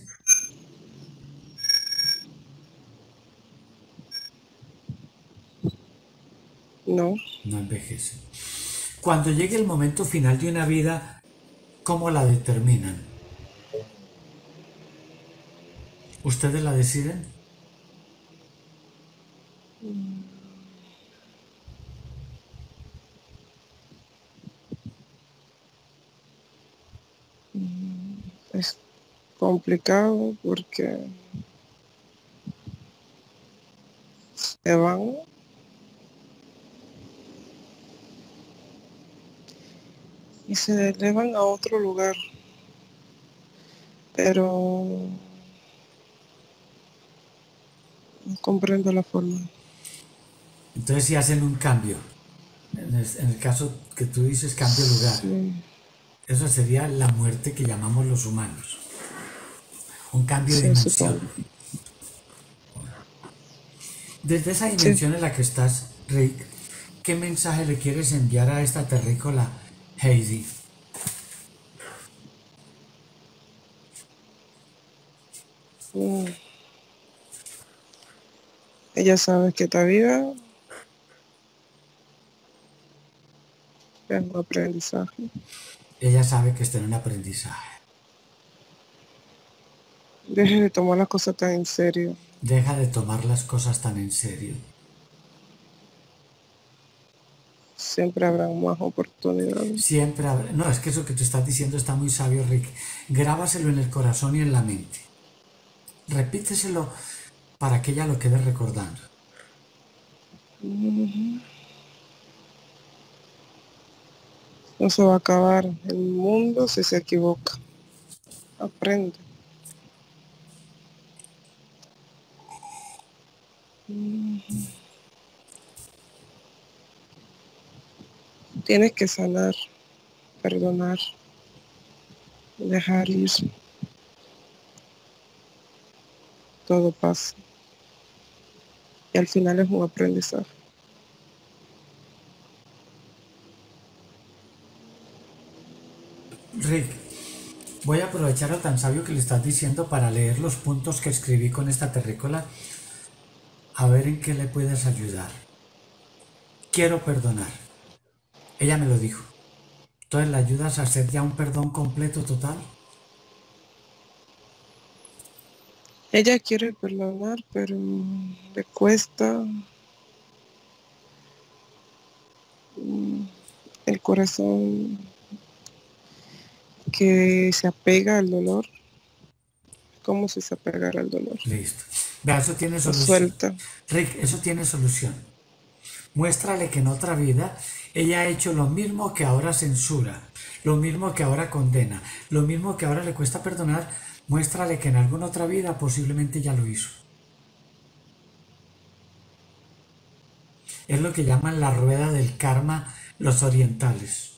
No, No envejecen. Cuando llegue el momento final de una vida, ¿cómo la determinan? ¿Ustedes la deciden? es complicado porque se van y se elevan a otro lugar, pero no comprendo la forma. Entonces si hacen un cambio. En el caso que tú dices cambio de lugar, Sí, eso sería la muerte que llamamos los humanos. Un cambio de sí, dimensión. supongo. Desde esa Sí. dimensión en la que estás, Rick, ¿qué mensaje le quieres enviar a esta terrícola Heidi? Mm, Ella sabe que esta vida es un aprendizaje. Ella sabe que está en un aprendizaje. Deje de tomar las cosas tan en serio. Deja de tomar las cosas tan en serio. Siempre habrá más oportunidades. Siempre habrá... No, es que eso que tú estás diciendo está muy sabio, Rick. Grábaselo en el corazón y en la mente. Repíteselo para que ella lo quede recordando. No se va a acabar el mundo si se equivoca. Aprende. Tienes que sanar, perdonar, dejar ir. Todo pasa. Y al final es un aprendizaje. Rick, voy a aprovechar lo tan sabio que le estás diciendo para leer los puntos que escribí con esta terrícola, a ver en qué le puedes ayudar. Quiero perdonar. Ella me lo dijo. Entonces le ayudas a hacer ya un perdón completo, total. Ella quiere perdonar, pero le cuesta. El corazón que se apega al dolor, como si se apegara al dolor. Listo. Vea, eso tiene Lo solución. suelta. Rick, eso tiene solución. Muéstrale que en otra vida ella ha hecho lo mismo que ahora censura, lo mismo que ahora condena, lo mismo que ahora le cuesta perdonar. Muéstrale que en alguna otra vida posiblemente ya lo hizo. Es lo que llaman la rueda del karma los orientales.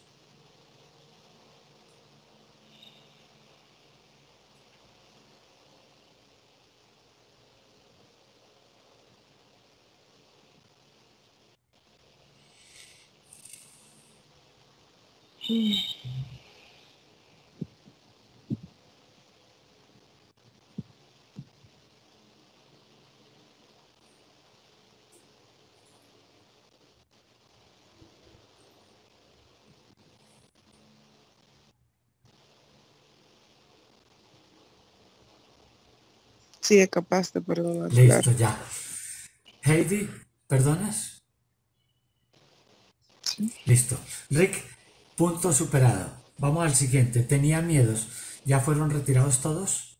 Sí, es capaz de perdonar, claro. Listo, ya. Heidi, ¿perdonas? Sí. Listo. Rick, punto superado. Vamos al siguiente. Tenía miedos. ¿Ya fueron retirados todos?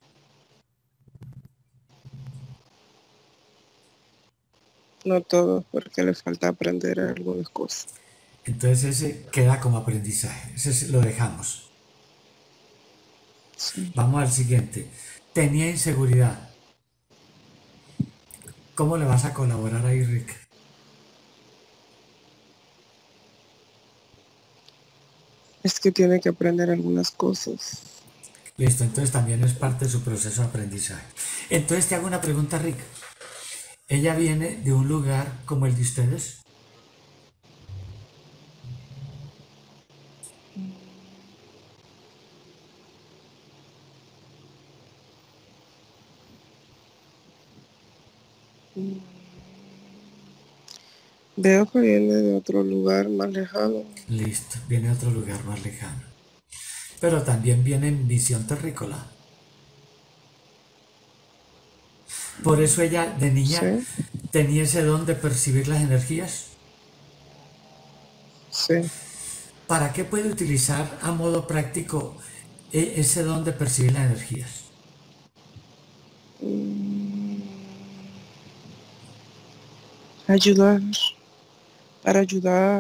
No todo, porque le falta aprender algunas cosas. Entonces ese queda como aprendizaje. Ese lo dejamos. Sí. Vamos al siguiente. Tenía inseguridad. ¿Cómo le vas a colaborar ahí, Rick? Es que tiene que aprender algunas cosas. Listo, entonces también es parte de su proceso de aprendizaje. Entonces te hago una pregunta, Rick. ¿Ella viene de un lugar como el de ustedes? Veo que viene de otro lugar más lejano. Listo, viene de otro lugar más lejano. Pero también viene en visión terrícola. Por eso ella de niña Sí, tenía ese don de percibir las energías. sí. ¿Para qué puede utilizar a modo práctico ese don de percibir las energías? mm, ayudar, para ayudar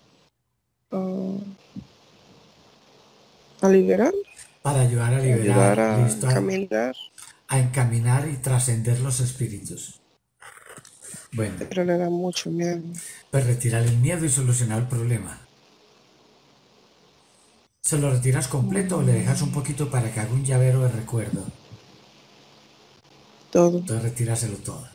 a liberar, Para ayudar a ayudar liberar, a listo, encaminar, a encaminar y trascender los espíritus. Bueno, pero le da mucho miedo. pues retirar el miedo y solucionar el problema. ¿Se lo retiras completo o le dejas un poquito para que haga un llavero de recuerdo? Todo. Entonces retíraselo todo.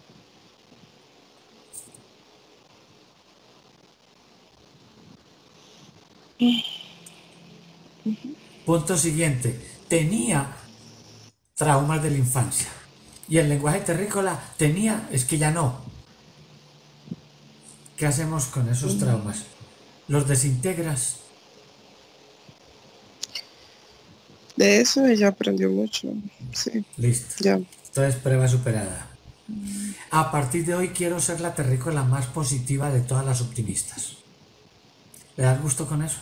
Punto siguiente. Tenía traumas de la infancia. Y el lenguaje terrícola tenía, es que ya no. ¿Qué hacemos con esos traumas? ¿Los desintegras? De eso ella aprendió mucho. Sí, Listo. ya. Entonces prueba superada. A partir de hoy quiero ser la terrícola más positiva de todas las optimistas. ¿Le das gusto con eso?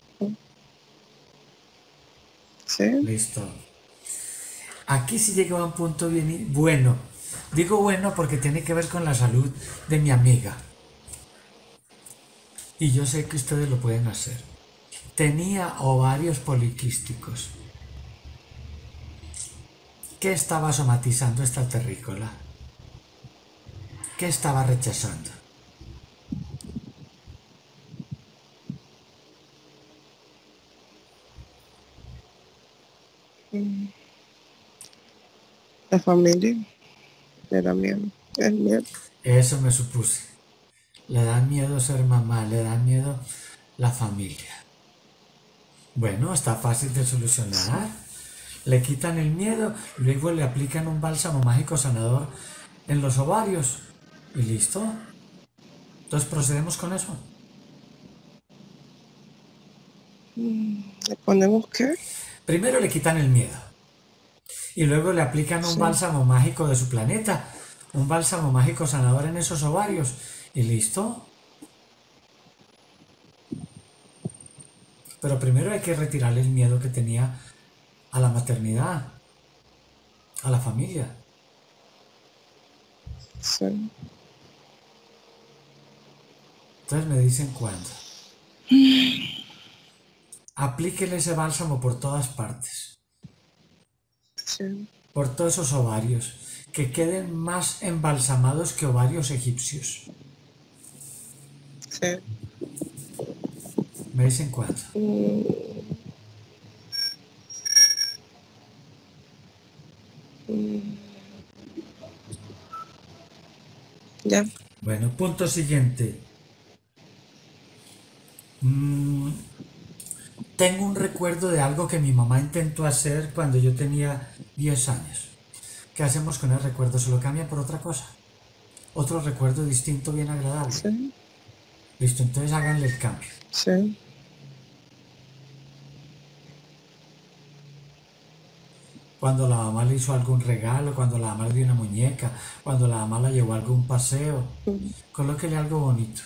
Sí. Listo. Aquí sí llegó a un punto bien bueno. Digo bueno porque tiene que ver con la salud de mi amiga. Y yo sé que ustedes lo pueden hacer. Tenía ovarios poliquísticos. ¿Qué estaba somatizando esta terrícola? ¿Qué estaba rechazando? La familia le da miedo. El miedo. Eso me supuse. Le da miedo ser mamá, le da miedo la familia. Bueno, está fácil de solucionar. Le quitan el miedo, luego le aplican un bálsamo mágico sanador en los ovarios y listo. Entonces procedemos con eso. ¿Le ponemos qué? Primero le quitan el miedo y luego le aplican un Sí. bálsamo mágico de su planeta, un bálsamo mágico sanador en esos ovarios y listo. Pero primero hay que retirarle el miedo que tenía a la maternidad, a la familia. Sí. Entonces me dicen cuándo. Aplíquele ese bálsamo por todas partes, Sí. por todos esos ovarios, que queden más embalsamados que ovarios egipcios. Sí. Me dicen cuándo. Ya. Bueno, punto siguiente. Tengo un recuerdo de algo que mi mamá intentó hacer cuando yo tenía 10 años. ¿Qué hacemos con el recuerdo? ¿Se lo cambia por otra cosa? Otro recuerdo distinto, bien agradable. Sí. Listo, entonces háganle el cambio. Sí. Cuando la mamá le hizo algún regalo, cuando la mamá le dio una muñeca, cuando la mamá la llevó a algún paseo, colóquele algo bonito.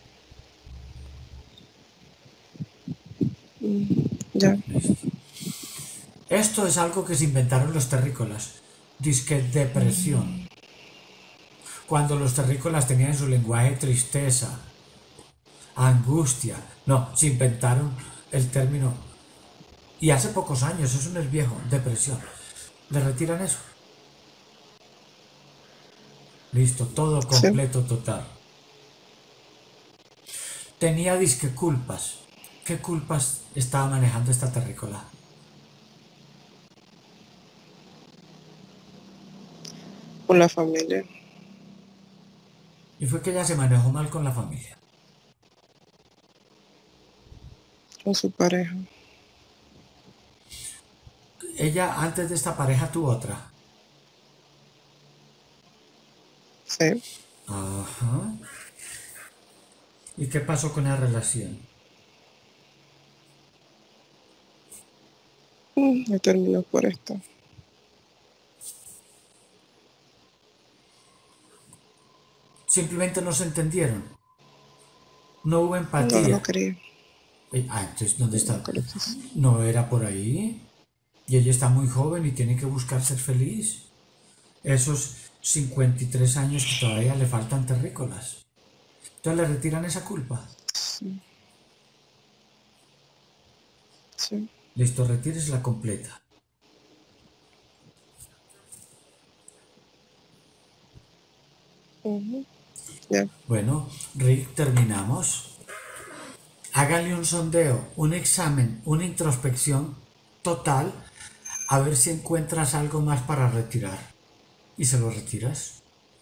Ya. Listo. Esto es algo que se inventaron los terrícolas. Disque depresión. Cuando los terrícolas tenían en su lenguaje tristeza, angustia. No, se inventaron el término. Y hace pocos años, eso no es viejo, depresión. ¿Le retiran eso? Listo, todo Sí. completo, total. Tenía disque culpas. ¿Qué culpas estaba manejando esta terrícola? Con la familia. Y fue que ella se manejó mal con la familia. Con su pareja. Ella antes de esta pareja tuvo otra. Sí. Ajá. ¿Y qué pasó con la relación? Me terminó por esto. Simplemente no se entendieron. No hubo No, no empatía. quería. Entonces, ¿dónde está? Nunca lo quise. No era por ahí. Y ella está muy joven y tiene que buscar ser feliz. esos 53 años que todavía le faltan terrícolas. Entonces le retiran esa culpa. Sí. Sí. Listo, retires la completa. Ya. Bueno, Rick, terminamos. Hágale un sondeo, un examen, una introspección total, a ver si encuentras algo más para retirar. ¿Y se lo retiras?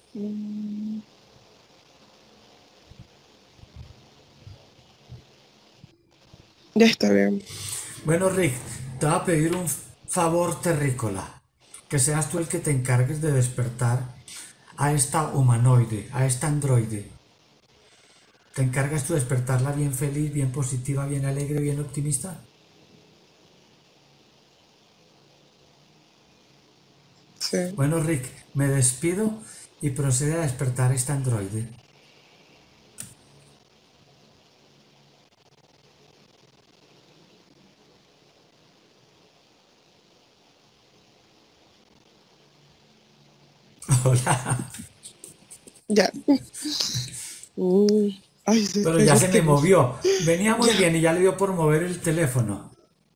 Ya está bien. Bueno, Rick, te voy a pedir un favor terrícola. Que seas tú el que te encargues de despertar a esta humanoide, a esta androide. ¿Te encargas tú de despertarla bien feliz, bien positiva, bien alegre, bien optimista? Sí. Bueno, Rick, me despido y procede a despertar a esta androide. Hola. Ya. Ay, Pero ya se me espérate. movió. Venía muy Ya. bien y ya le dio por mover el teléfono.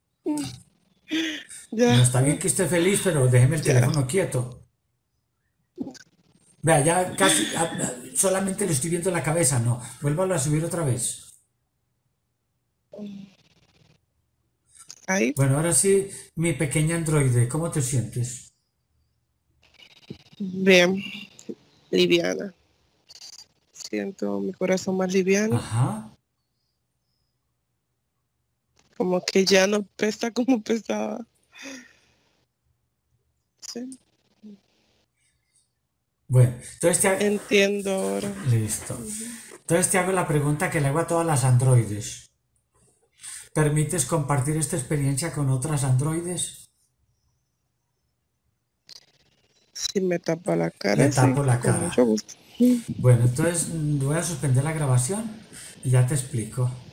No Ya. está bien que esté feliz, pero déjeme el Ya. teléfono quieto. Vea, ya casi, solamente le estoy viendo la cabeza, no. Vuélvalo a subir otra vez. Ahí. Bueno, ahora sí, mi pequeña androide, ¿cómo te sientes? Bien. Liviana. Siento mi corazón más liviano. Ajá. Como que ya no pesa como pesaba. Sí. Bueno, entonces Entiendo ahora. Listo. Entonces te hago la pregunta que le hago a todas las androides. ¿Permites compartir esta experiencia con otras androides? Si me tapa la Le cara, sí, tapo la con cara. mucho gusto. Bueno, entonces voy a suspender la grabación y ya te explico.